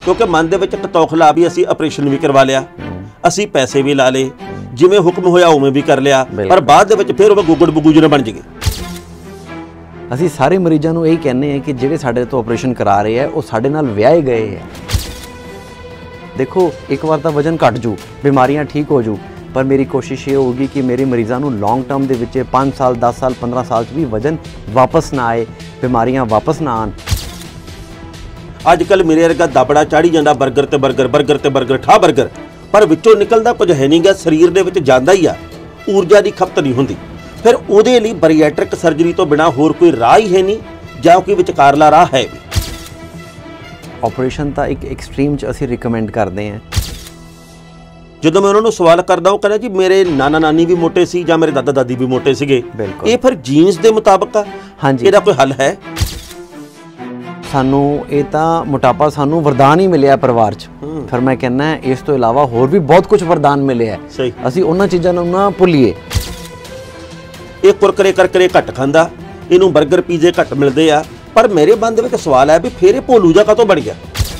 क्योंकि मन दे विच तौखला भी असीं ऑपरेशन भी करवा लिया, असीं पैसे भी ला ले, जिवें हुक्म होया उवें भी कर लिया, पर बाद दे विच फिर उह गुगड़ बुगू जिहा बन जाएगी। ਅਸੀਂ ਸਾਰੇ ਮਰੀਜ਼ਾਂ ਨੂੰ ਇਹੀ ਕਹਿੰਦੇ ਹਾਂ ਕਿ ਜਿਹੜੇ ਸਾਡੇ ਤੋਂ ਆਪਰੇਸ਼ਨ ਕਰਾ ਰਹੇ ਆ ਉਹ ਸਾਡੇ ਨਾਲ ਵਿਆਹੇ ਗਏ ਹੈ। ਦੇਖੋ ਇੱਕ ਵਾਰ ਤਾਂ ਵਜਨ ਘਟ ਜੂ, ਬਿਮਾਰੀਆਂ ਠੀਕ ਹੋ ਜੂ, ਪਰ ਮੇਰੀ ਕੋਸ਼ਿਸ਼ ਇਹ ਹੋਊਗੀ ਕਿ ਮੇਰੇ ਮਰੀਜ਼ਾਂ ਨੂੰ ਲੌਂਗ ਟਰਮ ਦੇ ਵਿੱਚ 5 ਸਾਲ 10 ਸਾਲ 15 ਸਾਲ 'ਚ ਵੀ ਵਜਨ ਵਾਪਸ ਨਾ ਆਏ, ਬਿਮਾਰੀਆਂ ਵਾਪਸ ਨਾ ਆਉਣ। ਅੱਜ ਕੱਲ੍ਹ ਮੇਰੇ ਵਰਗਾ ਦਬੜਾ ਚਾੜੀ ਜਾਂਦਾ ਬਰਗਰ ਤੇ ਬਰਗਰ, ਬਰਗਰ ਤੇ ਬਰਗਰ, ਠਾ ਬਰਗਰ, ਪਰ ਵਿੱਚੋਂ ਨਿਕਲਦਾ ਕੁਝ ਹੈ ਨਹੀਂ ਗਾ, ਸਰੀਰ ਦੇ ਵਿੱਚ ਜਾਂਦਾ ਹੀ ਆ, ਊਰਜਾ ਦੀ ਖਪਤ ਨਹੀਂ ਹੁੰਦੀ। ਫਿਰ ਉਹਦੇ ਲਈ ਬਰੀਐਟ੍ਰਿਕ ਸਰਜਰੀ ਤੋਂ ਬਿਨਾਂ ਹੋਰ ਕੋਈ ਰਾਹ ਹੀ ਹੈ ਨਹੀਂ, ਜਾਂ ਕੋਈ ਵਿਚਕਾਰਲਾ ਰਾਹ ਹੈ ਵੀ। ਆਪਰੇਸ਼ਨ ਤਾਂ ਇੱਕ ਐਕਸਟ੍ਰੀਮ 'ਚ ਅਸੀਂ ਰਿਕਮੈਂਡ ਕਰਦੇ ਹਾਂ। ਜਦੋਂ ਮੈਂ ਉਹਨਾਂ ਨੂੰ ਸਵਾਲ ਕਰਦਾ ਉਹ ਕਹਿੰਦਾ ਜੀ ਮੇਰੇ ਨਾਨਾ ਨਾਨੀ ਵੀ ਮੋਟੇ ਸੀ ਜਾਂ ਮੇਰੇ ਦਾਦਾ ਦਾਦੀ ਵੀ ਮੋਟੇ ਸੀਗੇ, ਇਹ ਫਿਰ ਜੀਨਸ ਦੇ ਮੁਤਾਬਕ ਆ? ਹਾਂਜੀ, ਇਹਦਾ ਕੋਈ ਹੱਲ ਹੈ? ਸਾਨੂੰ ਇਹ ਤਾਂ ਮੋਟਾਪਾ ਸਾਨੂੰ ਵਰਦਾਨ ਹੀ ਮਿਲਿਆ ਪਰਿਵਾਰ 'ਚ। ਫਿਰ ਮੈਂ ਕਹਿੰਦਾ ਇਸ ਤੋਂ ਇਲਾਵਾ ਹੋਰ ਵੀ ਬਹੁਤ ਕੁਝ ਵਰਦਾਨ ਮਿਲਿਆ, ਅਸੀਂ ਉਹਨਾਂ ਚੀਜ਼ਾਂ ਨੂੰ ਨਾ ਭੁੱਲੀਏ। ਇਹ ਕੁਰਕਰੇ ਕਰਕਰੇ ਘੱਟ ਖਾਂਦਾ, ਇਹਨੂੰ ਬਰਗਰ ਪੀਜ਼ੇ ਘੱਟ ਮਿਲਦੇ ਆ, ਪਰ ਮੇਰੇ ਮਨ ਦੇ ਵਿੱਚ ਸਵਾਲ ਹੈ ਵੀ ਫਿਰ ਇਹ ਭੋਲੂ ਜਿਹਾ ਕਾਹਤੋਂ ਬਣ ਗਿਆ?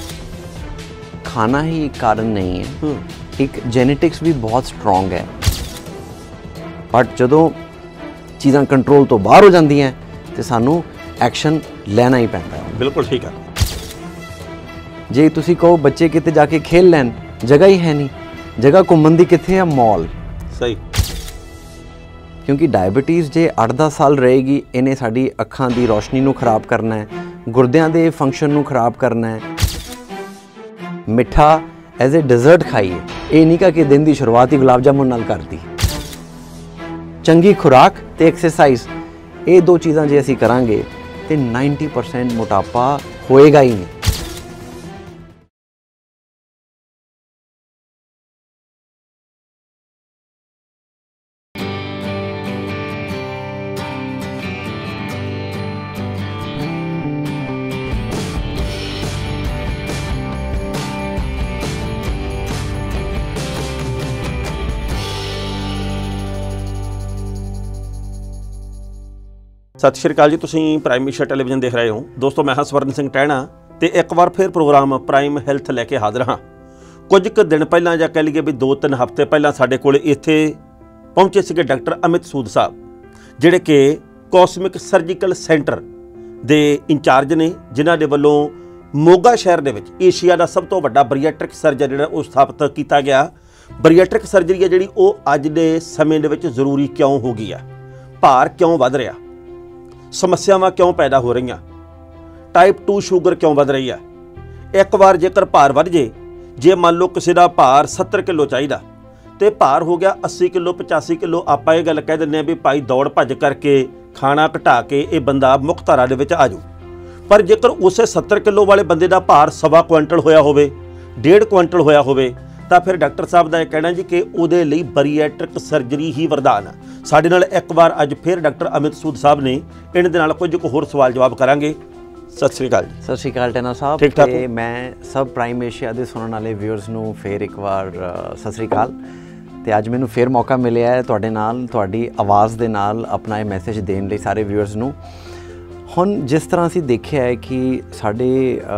ਖਾਣਾ ਹੀ ਇੱਕ ਕਾਰਨ ਨਹੀਂ ਹੈ, ਇੱਕ ਜੈਨੇਟਿਕਸ ਵੀ ਬਹੁਤ ਸਟਰੋਂਗ ਹੈ, ਬਟ ਜਦੋਂ ਚੀਜ਼ਾਂ ਕੰਟਰੋਲ ਤੋਂ ਬਾਹਰ ਹੋ ਜਾਂਦੀਆਂ ਤੇ ਸਾਨੂੰ ਐਕਸ਼ਨ ਲੈਣਾ ਹੀ ਪੈਂਦਾ। ਬਿਲਕੁਲ ਠੀਕ ਆ। ਜੇ ਤੁਸੀਂ ਕਹੋ ਬੱਚੇ ਕਿਤੇ ਜਾ ਕੇ ਖੇਲ ਲੈਣ, ਜਗ੍ਹਾ ਹੀ ਹੈ ਨਹੀਂ, ਜਗ੍ਹਾ ਘੁੰਮਣ ਦੀ ਕਿੱਥੇ ਆ? ਮਾਲ। ਸਹੀ। ਕਿਉਂਕਿ ਡਾਇਬਟੀਜ਼ ਜੇ 8-10 ਸਾਲ ਰਹੇਗੀ, ਇਹਨੇ ਸਾਡੀ ਅੱਖਾਂ ਦੀ ਰੋਸ਼ਨੀ ਨੂੰ ਖਰਾਬ ਕਰਨਾ ਹੈ, ਗੁਰਦਿਆਂ ਦੇ ਫੰਕਸ਼ਨ ਨੂੰ ਖਰਾਬ ਕਰਨਾ ਹੈ। ਮਿੱਠਾ ਐਜ਼ ਏ ਡੈਜ਼ਰਟ ਖਾਈਏ, ਇਹ ਨਹੀਂ ਕਿ ਦਿਨ ਦੀ ਸ਼ੁਰੂਆਤ ਹੀ ਗੁਲਾਬ ਜਾਮੁਨ ਨਾਲ ਕਰਦੀ। ਚੰਗੀ ਖੁਰਾਕ ਤੇ ਐਕਸਰਸਾਈਜ਼, ਇਹ ਦੋ ਚੀਜ਼ਾਂ ਜੇ ਅਸੀਂ ਕਰਾਂਗੇ ਤੇ 90% ਮੋਟਾਪਾ ਹੋਏਗਾ ਹੀ ਨਹੀਂ। सत श्री अकाल जी, तुसीं प्राइम एशिया टैलीविजन देख रहे हो। दोस्तों मैं हाँ स्वर्ण सिंह टहना ते एक बार फिर प्रोग्राम प्राइम हैल्थ लैके हाज़र हाँ। कुछ क दिन पहलां जां कह लीए भी 2-3 हफ्ते पहलां साडे कोल इत्थे पहुंचे सीगे डॉक्टर अमित सूद साहब, जिहड़े कि कॉस्मिक सर्जिकल सेंटर दे इंचार्ज ने, जिन्हां दे वल्लों मोगा शहर दे विच एशिया दा सब तो वड्डा बरीएट्रिक सर्जन जिहड़ा वो स्थापित किया गया। बरीएट्रिक सर्जरी है जिहड़ी वो अज दे समय दे विच जरूरी क्यों हो गई है, भार क्यों वध रहा, समस्यावां क्यों पैदा हो रही, टाइप 2 शूगर क्यों वध रही है। एक बार जेकर भार वध जे, जे मान लो किसी का भार 70 किलो चाहिए तो भार हो गया 80 किलो 85 किलो, आप ये गल कह दें भी भाई दौड़ भज करके खाना घटा के ये बंदा मुख धारा दे विच आ जाऊ। पर जेकर उस 70 किलो वाले बंदे का भार 1.25 कुंटल होया होवे, 1.5 कुंटल होया होवे, तो फिर डॉक्टर साहब का यह कहना जी कि उहदे लई बरीएट्रिक सर्जरी ही वरदान है। साडे नाल एक बार अज फिर डॉक्टर अमित सूद साहब ने, इन्हां दे नाल कुछ होर सवाल जवाब करांगे। सत श्री अकाल जी। सत श्री अकाल टैना साहब। ठीक ठाक? मैं सब प्राइम एशिया दे सुनने वाले व्यूअर्स नूं फिर एक बार सत श्री अकाल। ते अज मैनूं फिर मौका मिलिया है तुहाडे नाल, तुहाडी आवाज़ दे नाल अपना ये मैसेज देण लई सारे व्यूअर्स नूं। हुण जिस तरह असीं देखिआ है कि साडे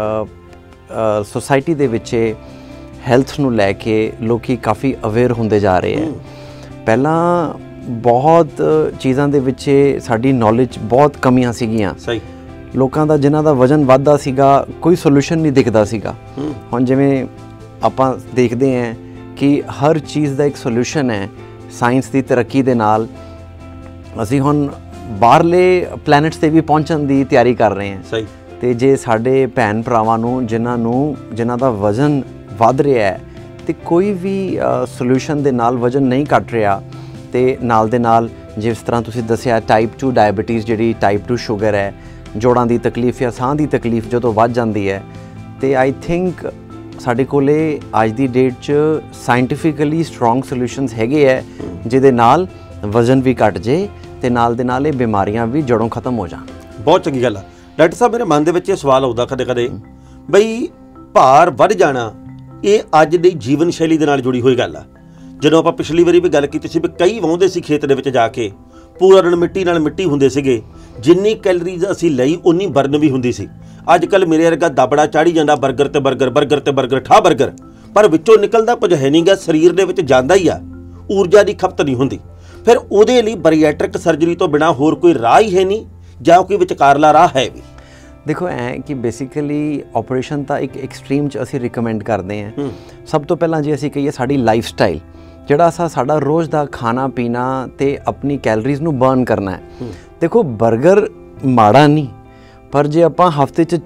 सोसाइटी दे विच हैल्थ नूं लैके लोकी काफ़ी अवेयर होंदे जा रहे हैं। पहलां बहुत चीज़ां दे विच साडी नॉलेज बहुत कमियां सीगियां। सही। लोकां दा जिन्हां दा वजन वधदा सीगा कोई सोल्यूशन नहीं दिखदा सीगा। हुण जिवें आपां देखदे हैं कि हर चीज़ दा एक सोल्यूशन है। साइंस दी तरक्की दे नाल असीं हुण बाहरले प्लैनेट्स ते भी पहुंचण दी तैयारी कर रहे हैं। सही। ते जे साडे भैन भरावां नूं जिन्हां दा वजन वध रहा है तो कोई भी सोल्यूशन दे नाल वजन नहीं घट रहा, तो नाल दे नाल जिस तरह तुसीं दस्सिआ टाइप 2 डायबिटीज़ जिहड़ी टाइप 2 शूगर है, जोड़ां दी तकलीफ या साह दी तकलीफ जो वध जाती है, तो आई थिंक साडे कोले अज दी डेट च साइंटिफिकली स्ट्रोंग सोल्यूशनस हैगे है जिहदे नाल वजन भी घट जे ते नाल दे नाल बीमारियां भी जड़ों खत्म हो जाण। बहुत चंगी गल है डॉक्टर साहब। मेरे मन दे विच सवाल आउंदा कदे कदे बई भार वध जाना ये अज दी जीवन शैली दे नाल जुड़ी हुई गल आ। जदों आपां पिछली वारी भी गल कीती सी भी कई वाहुंदे सी खेत दे विच जाके ਪੂਰਨ ਮਿੱਟੀ ਨਾਲ ਮਿੱਟੀ ਹੁੰਦੇ ਸੀਗੇ, ਜਿੰਨੀ ਕੈਲਰੀਜ਼ ਅਸੀਂ ਲਈ ਉਨੀ ਬਰਨ ਵੀ ਹੁੰਦੀ ਸੀ। ਅੱਜ ਕੱਲ੍ਹ ਮੇਰੇ ਵਰਗਾ ਦਾਬੜਾ ਚਾੜੀ ਜਾਂਦਾ ਬਰਗਰ ਤੇ ਬਰਗਰ, ਬਰਗਰ ਤੇ ਬਰਗਰ, ਠਾ ਬਰਗਰ, ਪਰ ਵਿੱਚੋਂ ਨਿਕਲਦਾ ਕੁਝ ਹੈ ਨਹੀਂ ਗਾ, ਸਰੀਰ ਦੇ ਵਿੱਚ ਜਾਂਦਾ ਹੀ ਆ, ਊਰਜਾ ਦੀ ਖਪਤ ਨਹੀਂ ਹੁੰਦੀ। ਫਿਰ ਉਹਦੇ ਲਈ ਬਰੀਐਟ੍ਰਿਕ ਸਰਜਰੀ ਤੋਂ ਬਿਨਾਂ ਹੋਰ ਕੋਈ ਰਾਹ ਹੀ ਹੈ ਨਹੀਂ, ਜਾਂ ਕੋਈ ਵਿਚਕਾਰਲਾ ਰਾਹ ਹੈ ਵੀ? ਦੇਖੋ ਐ ਕਿ ਬੇਸਿਕਲੀ ਆਪਰੇਸ਼ਨ ਤਾਂ ਇੱਕ ਐਕਸਟ੍ਰੀਮ 'ਚ ਅਸੀਂ ਰਿਕਮੈਂਡ ਕਰਦੇ ਹਾਂ। ਸਭ ਤੋਂ ਪਹਿਲਾਂ ਜੇ ਅਸੀਂ ਕਹੀਏ ਸਾਡੀ ਲਾਈਫ ਸਟਾਈਲ, ਜਿਹੜਾ ਸਾਡਾ ਰੋਜ਼ ਦਾ ਖਾਣਾ ਪੀਣਾ ਤੇ ਆਪਣੀ ਕੈਲਰੀਜ਼ ਨੂੰ ਬਰਨ ਕਰਨਾ ਹੈ। ਦੇਖੋ ਬਰਗਰ ਮਾੜਾ ਨਹੀਂ, ਪਰ ਜੇ ਆਪਾਂ ਹਫਤੇ 'ਚ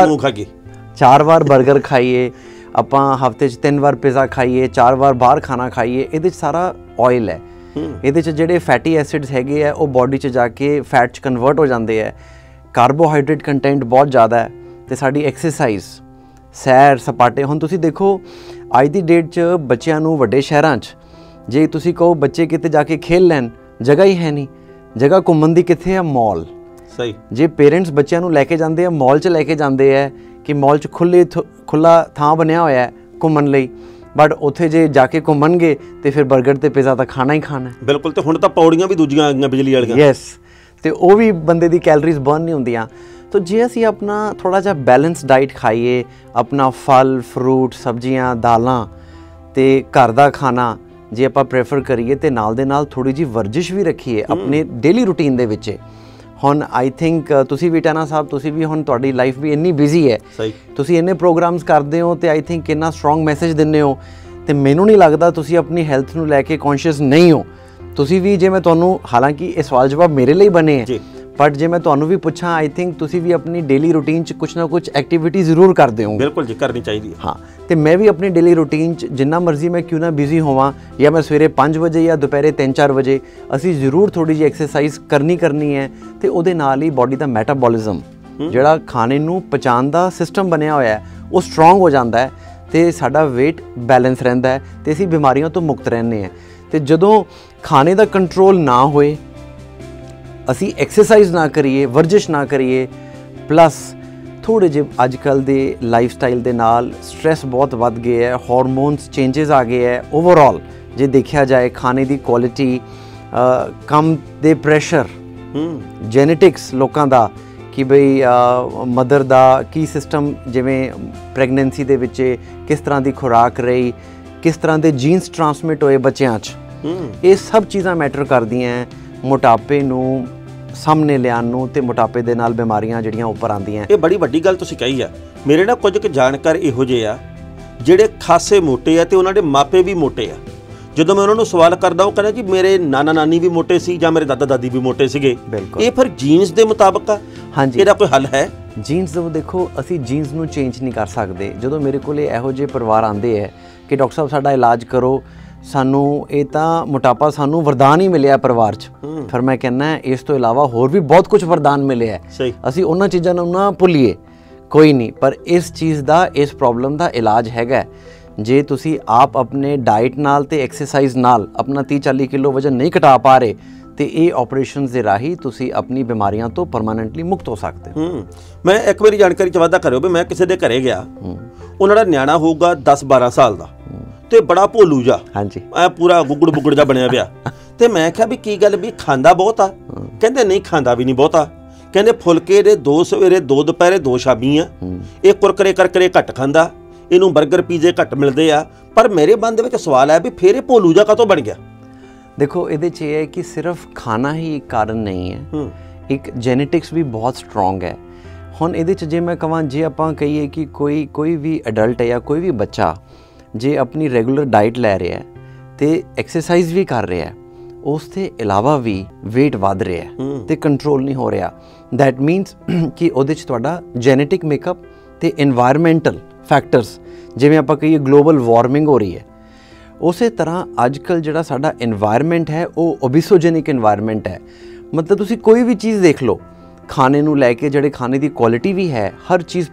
4 ਵਾਰ ਬਰਗਰ ਖਾਈਏ, ਆਪਾਂ ਹਫਤੇ 'ਚ 3 ਵਾਰ ਪਿਜ਼ਾ ਖਾਈਏ, 4 ਵਾਰ ਬਾਹਰ ਖਾਣਾ ਖਾਈਏ, ਇਹਦੇ 'ਚ ਸਾਰਾ ਆਇਲ ਹੈ। ਇਹਦੇ 'ਚ ਜਿਹੜੇ ਫੈਟੀ ਐਸਿਡਸ ਹੈਗੇ ਆ ਉਹ ਬੋਡੀ 'ਚ ਜਾ ਕੇ ਫੈਟ 'ਚ ਕਨਵਰਟ ਹੋ ਜਾਂਦੇ ਹੈ। ਕਾਰਬੋਹਾਈਡਰੇਟ ਕੰਟੈਂਟ ਬਹੁਤ ਜ਼ਿਆਦਾ ਹੈ। ਤੇ ਸਾਡੀ ਐਕਸਰਸਾਈਜ਼, ਸੈਰ ਸਪਾਟੇ, ਹੁਣ ਤੁਸੀਂ ਦੇਖੋ ਅੱਜ ਦੀ ਡੇਟ 'ਚ ਬੱਚਿਆਂ ਨੂੰ ਵੱਡੇ ਸ਼ਹਿਰਾਂ 'ਚ ਜੇ ਤੁਸੀਂ ਕਹੋ ਬੱਚੇ ਕਿਤੇ ਜਾ ਕੇ ਖੇਲ ਲੈਣ, ਜਗ੍ਹਾ ਹੀ ਹੈ ਨਹੀਂ। ਜਗ੍ਹਾ ਘੁੰਮਣ ਦੀ ਕਿੱਥੇ ਆ? ਮਾਲ। ਸਹੀ। ਜੇ ਪੇਰੈਂਟਸ ਬੱਚਿਆਂ ਨੂੰ ਲੈ ਕੇ ਜਾਂਦੇ ਆ ਮਾਲ 'ਚ ਲੈ ਕੇ ਜਾਂਦੇ ਆ ਕਿ ਮਾਲ 'ਚ ਖੁੱਲ੍ਹਾ ਥਾਂ ਬਣਿਆ ਹੋਇਆ ਹੈ ਘੁੰਮਣ ਲਈ, ਬਟ ਉੱਥੇ ਜੇ ਜਾ ਕੇ ਘੁੰਮਣਗੇ ਤੇ ਫਿਰ ਬਰਗਰ ਤੇ ਪਿਜ਼ਾ ਤਾਂ ਖਾਣਾ ਹੀ ਖਾਣਾ। ਬਿਲਕੁਲ। ਤੇ ਹੁਣ ਤਾਂ ਪੌੜੀਆਂ ਵੀ ਦੂਜੀਆਂ ਆ ਗਈਆਂ ਬਿਜਲੀ ਵਾਲੀਆਂ। ਯੈਸ। ਤੇ ਉਹ ਵੀ ਬੰਦੇ ਦੀ ਕੈਲਰੀਜ਼ ਬਰਨ ਨਹੀਂ ਹੁੰਦੀਆਂ। ਤਾਂ ਜੇ ਅਸੀਂ ਆਪਣਾ ਥੋੜ੍ਹਾ ਜਿਹਾ ਬੈਲੈਂਸ ਡਾਈਟ ਖਾਈਏ, ਆਪਣਾ ਫਲ ਫਰੂਟ ਸਬਜ਼ੀਆਂ ਦਾਲਾਂ ਤੇ ਘਰ ਦਾ ਖਾਣਾ ਜੇ ਆਪਾਂ ਪ੍ਰੈਫਰ ਕਰੀਏ, ਤੇ ਨਾਲ ਦੇ ਨਾਲ ਥੋੜ੍ਹੀ ਜਿਹੀ ਵਰਜਿਸ਼ ਵੀ ਰੱਖੀਏ ਆਪਣੇ ਡੇਲੀ ਰੂਟੀਨ ਦੇ ਵਿੱਚ। ਹੁਣ ਆਈ ਥਿੰਕ ਤੁਸੀਂ ਵੀ ਟੈਨਾ ਸਾਹਿਬ, ਤੁਸੀਂ ਵੀ ਹੁਣ ਤੁਹਾਡੀ ਲਾਈਫ ਵੀ ਇੰਨੀ ਬਿਜ਼ੀ ਹੈ, ਤੁਸੀਂ ਇੰਨੇ ਪ੍ਰੋਗਰਾਮਸ ਕਰਦੇ ਹੋ ਤੇ ਆਈ ਥਿੰਕ ਇੰਨਾ ਸਟਰੋਂਗ ਮੈਸੇਜ ਦਿੰਦੇ ਹੋ, ਤੇ ਮੈਨੂੰ ਨਹੀਂ ਲੱਗਦਾ ਤੁਸੀਂ ਆਪਣੀ ਹੈਲਥ ਨੂੰ ਲੈ ਕੇ ਕੌਨਸ਼ੀਅਸ ਨਹੀਂ ਹੋ। ਤੁਸੀਂ ਵੀ, ਜੇ ਮੈਂ ਤੁਹਾਨੂੰ, ਹਾਲਾਂਕਿ ਇਹ ਸਵਾਲ ਜਵਾਬ ਮੇਰੇ ਲਈ ਬਣੇ ਹੈ, ਬਟ ਜੇ ਮੈਂ ਤੁਹਾਨੂੰ ਵੀ ਪੁੱਛਾਂ ਆਈ ਥਿੰਕ ਤੁਸੀਂ ਵੀ ਆਪਣੀ ਡੇਲੀ ਰੂਟੀਨ 'ਚ ਕੁਛ ਨਾ ਕੁਛ ਐਕਟੀਵਿਟੀ ਜ਼ਰੂਰ ਕਰਦੇ ਹੋ। ਬਿਲਕੁਲ ਜੀ, ਕਰਨੀ ਚਾਹੀਦੀ ਹੈ। ਹਾਂ, ਤੇ ਮੈਂ ਵੀ ਆਪਣੀ ਡੇਲੀ ਰੂਟੀਨ 'ਚ ਜਿੰਨਾ ਮਰਜ਼ੀ ਮੈਂ ਕਿਉਂ ਨਾ ਬਿਜ਼ੀ ਹੋਵਾਂ, ਜਾਂ ਮੈਂ ਸਵੇਰੇ 5 ਵਜੇ ਜਾਂ ਦੁਪਹਿਰੇ 3-4 ਵਜੇ, ਅਸੀਂ ਜ਼ਰੂਰ ਥੋੜ੍ਹੀ ਜਿਹੀ ਐਕਸਰਸਾਈਜ਼ ਕਰਨੀ ਹੈ। ਤੇ ਉਹਦੇ ਨਾਲ ਹੀ ਬੋਡੀ ਦਾ ਮੈਟਾਬੋਲਿਜ਼ਮ, ਜਿਹੜਾ ਖਾਣੇ ਨੂੰ ਪਚਾਉਣ ਦਾ ਸਿਸਟਮ ਬਣਿਆ ਹੋਇਆ ਹੈ, ਉਹ ਸਟਰੋਂਗ ਹੋ ਜਾਂਦਾ ਹੈ ਤੇ ਸਾਡਾ ਵੇਟ ਬੈਲੈਂਸ ਰਹਿੰਦਾ ਹੈ ਤੇ ਅਸੀਂ ਬਿਮਾਰੀਆਂ ਤੋਂ ਮੁਕਤ ਰਹਿੰਦੇ ਹਾਂ। ਤੇ ਜਦੋਂ ਖਾਣੇ ਦਾ ਕੰਟਰੋਲ ਨਾ ਹੋਏ, ਅਸੀਂ ਐਕਸਰਸਾਈਜ਼ ਨਾ ਕਰੀਏ, ਵਰਜਿਸ਼ ਨਾ ਕਰੀਏ, ਪਲੱਸ ਥੋੜ੍ਹੇ ਜਿਹੇ ਅੱਜ ਕੱਲ੍ਹ ਦੇ ਲਾਈਫ ਸਟਾਈਲ ਦੇ ਨਾਲ ਸਟ੍ਰੈਸ ਬਹੁਤ ਵੱਧ ਗਏ ਹੈ, ਹਾਰਮੋਨਸ ਚੇਂਜਸ ਆ ਗਏ ਹੈ। ਓਵਰਆਲ ਜੇ ਦੇਖਿਆ ਜਾਏ ਖਾਣੇ ਦੀ ਕੁਆਲਿਟੀ, ਕੰਮ ਦੇ ਪ੍ਰੈਸ਼ਰ, ਜੈਨੇਟਿਕਸ ਲੋਕਾਂ ਦਾ ਕਿ ਬਈ ਮਦਰ ਦਾ ਕੀ ਸਿਸਟਮ, ਜਿਵੇਂ ਪ੍ਰੈਗਨੈਂਸੀ ਦੇ ਵਿੱਚ ਕਿਸ ਤਰ੍ਹਾਂ ਦੀ ਖੁਰਾਕ ਰਹੀ, ਕਿਸ ਤਰ੍ਹਾਂ ਦੇ ਜੀਨਸ ਟਰਾਂਸਮਿਟ ਹੋਏ ਬੱਚਿਆਂ 'ਚ, ਇਹ ਸਭ ਚੀਜ਼ਾਂ ਮੈਟਰ ਕਰਦੀਆਂ ਮੋਟਾਪੇ ਨੂੰ ਸਾਹਮਣੇ ਲਿਆਉਣ ਨੂੰ, ਤੇ ਮੋਟਾਪੇ ਦੇ ਨਾਲ ਬਿਮਾਰੀਆਂ ਜਿਹੜੀਆਂ ਉੱਪਰ ਆਉਂਦੀਆਂ। ਇਹ ਬੜੀ ਵੱਡੀ ਗੱਲ ਤੁਸੀਂ ਕਹੀ ਆ। ਮੇਰੇ ਨਾਲ ਕੁਝ ਕੁ ਜਾਣਕਾਰ ਇਹੋ ਜਿਹੇ ਆ ਜਿਹੜੇ ਖਾਸੇ ਮੋਟੇ ਆ ਤੇ ਉਹਨਾਂ ਦੇ ਮਾਪੇ ਵੀ ਮੋਟੇ ਆ। ਜਦੋਂ ਮੈਂ ਉਹਨਾਂ ਨੂੰ ਸਵਾਲ ਕਰਦਾ, ਉਹ ਕਹਿੰਦਾ ਜੀ ਮੇਰੇ ਨਾਨਾ ਨਾਨੀ ਵੀ ਮੋਟੇ ਸੀ ਜਾਂ ਮੇਰੇ ਦਾਦਾ ਦਾਦੀ ਵੀ ਮੋਟੇ ਸੀਗੇ। ਇਹ ਫਿਰ ਜੀਨਸ ਦੇ ਮੁਤਾਬਕ ਆ? ਹਾਂਜੀ। ਇਹਦਾ ਕੋਈ ਹੱਲ ਹੈ? ਜੀਨਸ ਦਾ ਦੇਖੋ, ਅਸੀਂ ਜੀਨਸ ਨੂੰ ਚੇਂਜ ਨਹੀਂ ਕਰ ਸਕਦੇ। ਜਦੋਂ ਮੇਰੇ ਕੋਲ ਇਹੋ ਜਿਹੇ ਪਰਿਵਾਰ ਆਉਂਦੇ ਹੈ ਕਿ ਡਾਕਟਰ ਸਾਹਿਬ ਸਾਡਾ ਇਲਾਜ ਕਰੋ, ਸਾਨੂੰ ਇਹ ਤਾਂ ਮੋਟਾਪਾ ਸਾਨੂੰ ਵਰਦਾਨ ਹੀ ਮਿਲਿਆ ਪਰਿਵਾਰ 'ਚ, ਫਿਰ ਮੈਂ ਕਹਿੰਦਾ ਇਸ ਤੋਂ ਇਲਾਵਾ ਹੋਰ ਵੀ ਬਹੁਤ ਕੁਝ ਵਰਦਾਨ ਮਿਲਿਆ, ਅਸੀਂ ਉਹਨਾਂ ਚੀਜ਼ਾਂ ਨੂੰ ਨਾ ਭੁੱਲੀਏ। ਕੋਈ ਨਹੀਂ, ਪਰ ਇਸ ਚੀਜ਼ ਦਾ, ਇਸ ਪ੍ਰੋਬਲਮ ਦਾ ਇਲਾਜ ਹੈਗਾ। ਜੇ ਤੁਸੀਂ ਆਪ ਆਪਣੇ ਡਾਈਟ ਨਾਲ ਤੇ ਐਕਸਰਸਾਈਜ਼ ਨਾਲ ਆਪਣਾ 30-40 ਕਿਲੋ ਵਜ਼ਨ ਨਹੀਂ ਘਟਾ ਪਾ ਰਹੇ, ਤੇ ਇਹ ਆਪਰੇਸ਼ਨਸ ਦੇ ਰਾਹੀਂ ਤੁਸੀਂ ਆਪਣੀ ਬਿਮਾਰੀਆਂ ਤੋਂ ਪਰਮਾਨੈਂਟਲੀ ਮੁਕਤ ਹੋ ਸਕਦੇ ਹੋ। ਮੈਂ ਇੱਕ ਵਾਰੀ ਜਾਣਕਾਰੀ 'ਚ ਵਾਧਾ ਕਰਿਓ ਵੀ ਮੈਂ ਕਿਸੇ ਦੇ ਘਰੇ ਗਿਆ, ਉਹਨਾਂ ਦਾ ਨਿਆਣਾ ਹੋਊਗਾ 10-12 ਸਾਲ ਦਾ ਤੇ ਬੜਾ ਭੋਲੂ ਜਾ, ਹਾਂਜੀ, ਐ ਪੂਰਾ ਗੁੱਗੜ ਬੁੱਗੜ ਜਾ ਬਣਿਆ ਪਿਆ। ਤੇ ਮੈਂ ਕਿਹਾ ਵੀ ਕੀ ਗੱਲ, ਵੀ ਖਾਂਦਾ ਬਹੁਤ ਆ? ਕਹਿੰਦੇ ਨਹੀਂ, ਖਾਂਦਾ ਵੀ ਨਹੀਂ ਬਹੁਤਾ। ਕਹਿੰਦੇ ਫੁਲਕੇ ਦੇ 2 ਸਵੇਰੇ 2 ਦੁਪਹਿਰੇ 2 ਸ਼ਾਮੀ ਆ, ਇਹ ਕੁਰਕਰੇ ਕਰਕਰੇ ਘੱਟ ਖਾਂਦਾ, ਇਹਨੂੰ 버ਗਰ ਪੀਜ਼ੇ ਘੱਟ ਮਿਲਦੇ ਆ। ਪਰ ਮੇਰੇ ਮਨ ਦੇ ਵਿੱਚ ਸਵਾਲ ਹੈ ਵੀ ਫਿਰ ਇਹ ਭੋਲੂ ਜਾ ਕਾਹਤੋਂ ਬਣ ਗਿਆ? ਦੇਖੋ, ਇਹਦੇ 'ਚ ਇਹ ਹੈ ਕਿ ਸਿਰਫ ਖਾਣਾ ਹੀ ਇੱਕ ਕਾਰਨ ਨਹੀਂ ਹੈ, ਇੱਕ ਜੈਨੇਟਿਕਸ ਵੀ ਬਹੁਤ ਸਟਰੋਂਗ ਹੈ। ਹੁਣ ਇਹਦੇ 'ਚ ਜੇ ਮੈਂ ਕਹਾਂ, ਜੇ ਆਪਾਂ ਕਹੀਏ ਕਿ ਕੋਈ ਵੀ ਅਡਲਟ ਹੈ ਜਾਂ ਕੋਈ ਵੀ ਬੱਚਾ ਜੇ ਆਪਣੀ ਰੈਗੂਲਰ ਡਾਈਟ ਲੈ ਰਿਹਾ ਹੈ ਤੇ ਐਕਸਰਸਾਈਜ਼ ਵੀ ਕਰ ਰਿਹਾ ਹੈ, ਉਸ ਦੇ ਇਲਾਵਾ ਵੀ weight ਵੱਧ ਰਿਹਾ ਹੈ ਤੇ ਕੰਟਰੋਲ ਨਹੀਂ ਹੋ ਰਿਹਾ, ਦੈਟ ਮੀਨਸ ਕਿ ਉਹਦੇ 'ਚ ਤੁਹਾਡਾ ਜੈਨੇਟਿਕ ਮੇਕਅਪ ਤੇ এনवायरमेंटल ਫੈਕਟਰਸ, ਜਿਵੇਂ ਆਪਾਂ ਕਹੀਏ ਗਲੋਬਲ ਵਾਰਮਿੰਗ ਹੋ ਰਹੀ ਹੈ, ਉਸੇ ਤਰ੍ਹਾਂ ਅੱਜ ਕੱਲ੍ਹ ਜਿਹੜਾ ਸਾਡਾ এনवायरमेंट ਹੈ ਉਹ ਓਬਿਸੋਜੈਨਿਕ এনवायरमेंट ਹੈ। ਮਤਲਬ ਤੁਸੀਂ ਕੋਈ ਵੀ ਚੀਜ਼ ਦੇਖ ਲਓ, ਖਾਣੇ ਨੂੰ ਲੈ ਕੇ ਜਿਹੜੇ ਖਾਣੇ ਦੀ ਕੁਆਲਿਟੀ ਵੀ ਹੈ, ਹਰ ਚੀਜ਼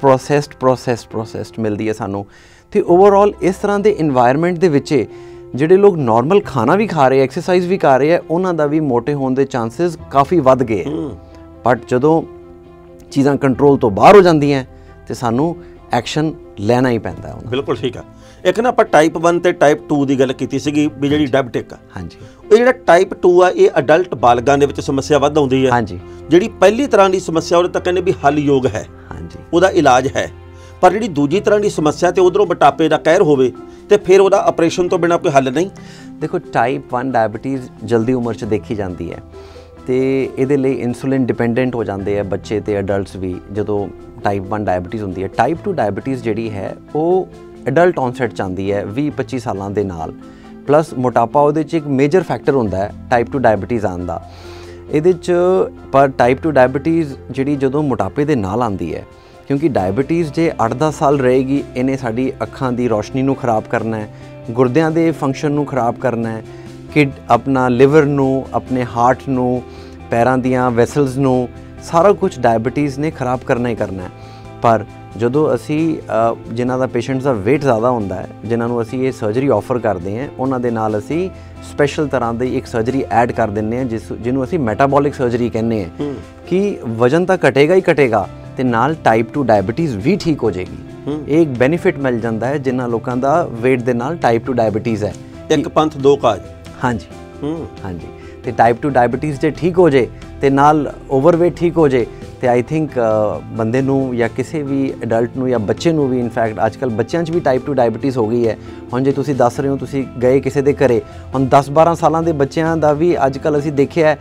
ਪ੍ਰੋਸੈਸਡ ਮਿਲਦੀ ਹੈ ਸਾਨੂੰ। ਤੇ ਓਵਰਆਲ ਇਸ ਤਰ੍ਹਾਂ ਦੇ এনवायरमेंट ਦੇ ਵਿੱਚ ਜਿਹੜੇ ਲੋਕ ਨਾਰਮਲ ਖਾਣਾ ਵੀ ਖਾ ਰਹੇ, ਐਕਸਰਸਾਈਜ਼ ਵੀ ਕਰ ਰਹੇ ਆ, ਉਹਨਾਂ ਦਾ ਵੀ ਮੋਟੇ ਹੋਣ ਦੇ ਚਾਂਸਸ ਕਾਫੀ ਵੱਧ ਗਏ। ਬਟ ਜਦੋਂ ਚੀਜ਼ਾਂ ਕੰਟਰੋਲ ਤੋਂ ਬਾਹਰ ਹੋ ਜਾਂਦੀਆਂ ਤੇ ਸਾਨੂੰ ਐਕਸ਼ਨ ਲੈਣਾ ਹੀ ਪੈਂਦਾ। ਬਿਲਕੁਲ ਠੀਕ ਆ। ਇੱਕ ਨਾ ਆਪਾਂ ਟਾਈਪ 1 ਤੇ ਟਾਈਪ 2 ਦੀ ਗੱਲ ਕੀਤੀ ਸੀਗੀ ਵੀ ਜਿਹੜੀ ਡਾਇਬਟਿਕ ਆ, ਹਾਂਜੀ, ਇਹ ਜਿਹੜਾ ਟਾਈਪ 2 ਆ ਇਹ ਅਡਲਟ ਬਾਲਗਾਂ ਦੇ ਵਿੱਚ ਸਮੱਸਿਆ ਵੱਧ ਆਉਂਦੀ ਹੈ। ਹਾਂਜੀ, ਜਿਹੜੀ ਪਹਿਲੀ ਤਰ੍ਹਾਂ ਦੀ ਸਮੱਸਿਆ ਉਹਦੇ ਤਾਂ ਕਹਿੰਦੇ ਵੀ ਹੱਲ ਯੋਗ ਹੈ, ਹਾਂਜੀ, ਉਹਦਾ ਇਲਾਜ ਹੈ। ਪਰ ਜਿਹੜੀ ਦੂਜੀ ਤਰ੍ਹਾਂ ਦੀ ਸਮੱਸਿਆ ਤੇ ਉਧਰੋਂ ਮੋਟਾਪੇ ਦਾ ਕਹਿਰ ਹੋਵੇ ਤੇ ਫਿਰ ਉਹਦਾ ਆਪਰੇਸ਼ਨ ਤੋਂ ਬਿਨਾਂ ਕੋਈ ਹੱਲ ਨਹੀਂ। ਦੇਖੋ ਟਾਈਪ 1 ਡਾਇਬਟੀਜ਼ ਜਲਦੀ ਉਮਰ 'ਚ ਦੇਖੀ ਜਾਂਦੀ ਹੈ ਤੇ ਇਹਦੇ ਲਈ ਇਨਸੂਲਿਨ ਡਿਪੈਂਡੈਂਟ ਹੋ ਜਾਂਦੇ ਆ ਬੱਚੇ ਤੇ ਅਡਲਟਸ ਵੀ ਜਦੋਂ ਟਾਈਪ 1 ਡਾਇਬਟੀਜ਼ ਹੁੰਦੀ ਹੈ। ਟਾਈਪ 2 ਡਾਇਬਟੀਜ਼ ਜਿਹੜੀ ਹੈ ਉਹ ਅਡਲਟ ਔਨਸੈਟ 'ਚ ਆਉਂਦੀ ਹੈ 20-25 ਸਾਲਾਂ ਦੇ ਨਾਲ, ਪਲੱਸ ਮੋਟਾਪਾ ਉਹਦੇ 'ਚ ਇੱਕ ਮੇਜਰ ਫੈਕਟਰ ਹੁੰਦਾ ਹੈ ਟਾਈਪ 2 ਡਾਇਬਟੀਜ਼ ਆਉਣ ਦਾ ਇਹਦੇ 'ਚ। ਪਰ ਟਾਈਪ 2 ਡਾਇਬਟੀਜ਼ ਜਿਹੜੀ ਜਦੋਂ ਮੋਟਾਪੇ ਦੇ ਨਾਲ ਆਉਂਦੀ ਹੈ, ਕਿਉਂਕਿ ਡਾਇਬਟੀਜ਼ ਜੇ 8-10 ਸਾਲ ਰਹੇਗੀ ਇਹਨੇ ਸਾਡੀ ਅੱਖਾਂ ਦੀ ਰੋਸ਼ਨੀ ਨੂੰ ਖਰਾਬ ਕਰਨਾ ਹੈ, ਗੁਰਦਿਆਂ ਦੇ ਫੰਕਸ਼ਨ ਨੂੰ ਖਰਾਬ ਕਰਨਾ ਹੈ, ਆਪਣਾ ਲਿਵਰ ਨੂੰ, ਆਪਣੇ ਹਾਰਟ ਨੂੰ, ਪੈਰਾਂ ਦੀਆਂ ਵੈਸਲਸ ਨੂੰ, ਸਾਰਾ ਕੁਝ ਡਾਇਬਟੀਜ਼ ਨੇ ਖਰਾਬ ਕਰਨਾ ਹੀ ਕਰਨਾ ਹੈ। ਪਰ ਜਦੋਂ ਅਸੀਂ ਜਿਨ੍ਹਾਂ ਦਾ ਪੇਸ਼ੈਂਟਸ ਦਾ ਵੇਟ ਜ਼ਿਆਦਾ ਹੁੰਦਾ ਹੈ, ਜਿਨ੍ਹਾਂ ਨੂੰ ਅਸੀਂ ਇਹ ਸਰਜਰੀ ਆਫਰ ਕਰਦੇ ਹਾਂ, ਉਹਨਾਂ ਦੇ ਨਾਲ ਅਸੀਂ ਸਪੈਸ਼ਲ ਤਰ੍ਹਾਂ ਦੀ ਇੱਕ ਸਰਜਰੀ ਐਡ ਕਰ ਦਿੰਦੇ ਹਾਂ ਜਿਹਨੂੰ ਅਸੀਂ ਮੈਟਾਬੋਲਿਕ ਸਰਜਰੀ ਕਹਿੰਦੇ ਹਾਂ ਕਿ ਵਜ਼ਨ ਤਾਂ ਘਟੇਗਾ ਹੀ ਘਟੇਗਾ ਤੇ ਨਾਲ ਟਾਈਪ 2 ਡਾਇਬਟੀਜ਼ ਵੀ ਠੀਕ ਹੋ ਜਾਏਗੀ। ਇਹ ਇੱਕ ਬੈਨੀਫਿਟ ਮਿਲ ਜਾਂਦਾ ਹੈ ਜਿਨ੍ਹਾਂ ਲੋਕਾਂ ਦਾ weight ਦੇ ਨਾਲ ਟਾਈਪ 2 ਡਾਇਬਟੀਜ਼ ਹੈ। ਇੱਕ ਪੰਥ ਦੋ ਕਾਜ। ਹਾਂਜੀ, ਹਾਂਜੀ, ਤੇ ਟਾਈਪ 2 ਡਾਇਬਟੀਜ਼ ਜੇ ਠੀਕ ਹੋ ਜੇ ਤੇ ਨਾਲ ਓਵਰਵੇਟ ਠੀਕ ਹੋ ਜੇ ਤੇ ਆਈ ਥਿੰਕ ਬੰਦੇ ਨੂੰ ਜਾਂ ਕਿਸੇ ਵੀ ਅਡਲਟ ਨੂੰ ਜਾਂ ਬੱਚੇ ਨੂੰ ਵੀ, ਇਨਫੈਕਟ ਅੱਜ ਕੱਲ੍ਹ ਬੱਚਿਆਂ 'ਚ ਵੀ ਟਾਈਪ 2 ਡਾਇਬਟੀਜ਼ ਹੋ ਗਈ ਹੈ। ਹੁਣ ਜੇ ਤੁਸੀਂ ਦੱਸ ਰਹੇ ਹੋ ਤੁਸੀਂ ਗਏ ਕਿਸੇ ਦੇ ਘਰੇ, ਹੁਣ 10-12 ਸਾਲਾਂ ਦੇ ਬੱਚਿਆਂ ਦਾ ਵੀ ਅੱਜ ਕੱਲ੍ਹ ਅਸੀਂ ਦੇਖਿਆ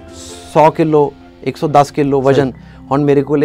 100 ਕਿਲੋ 110 ਕਿਲੋ ਵਜ਼ਨ। ਹੁਣ ਮੇਰੇ ਕੋਲੇ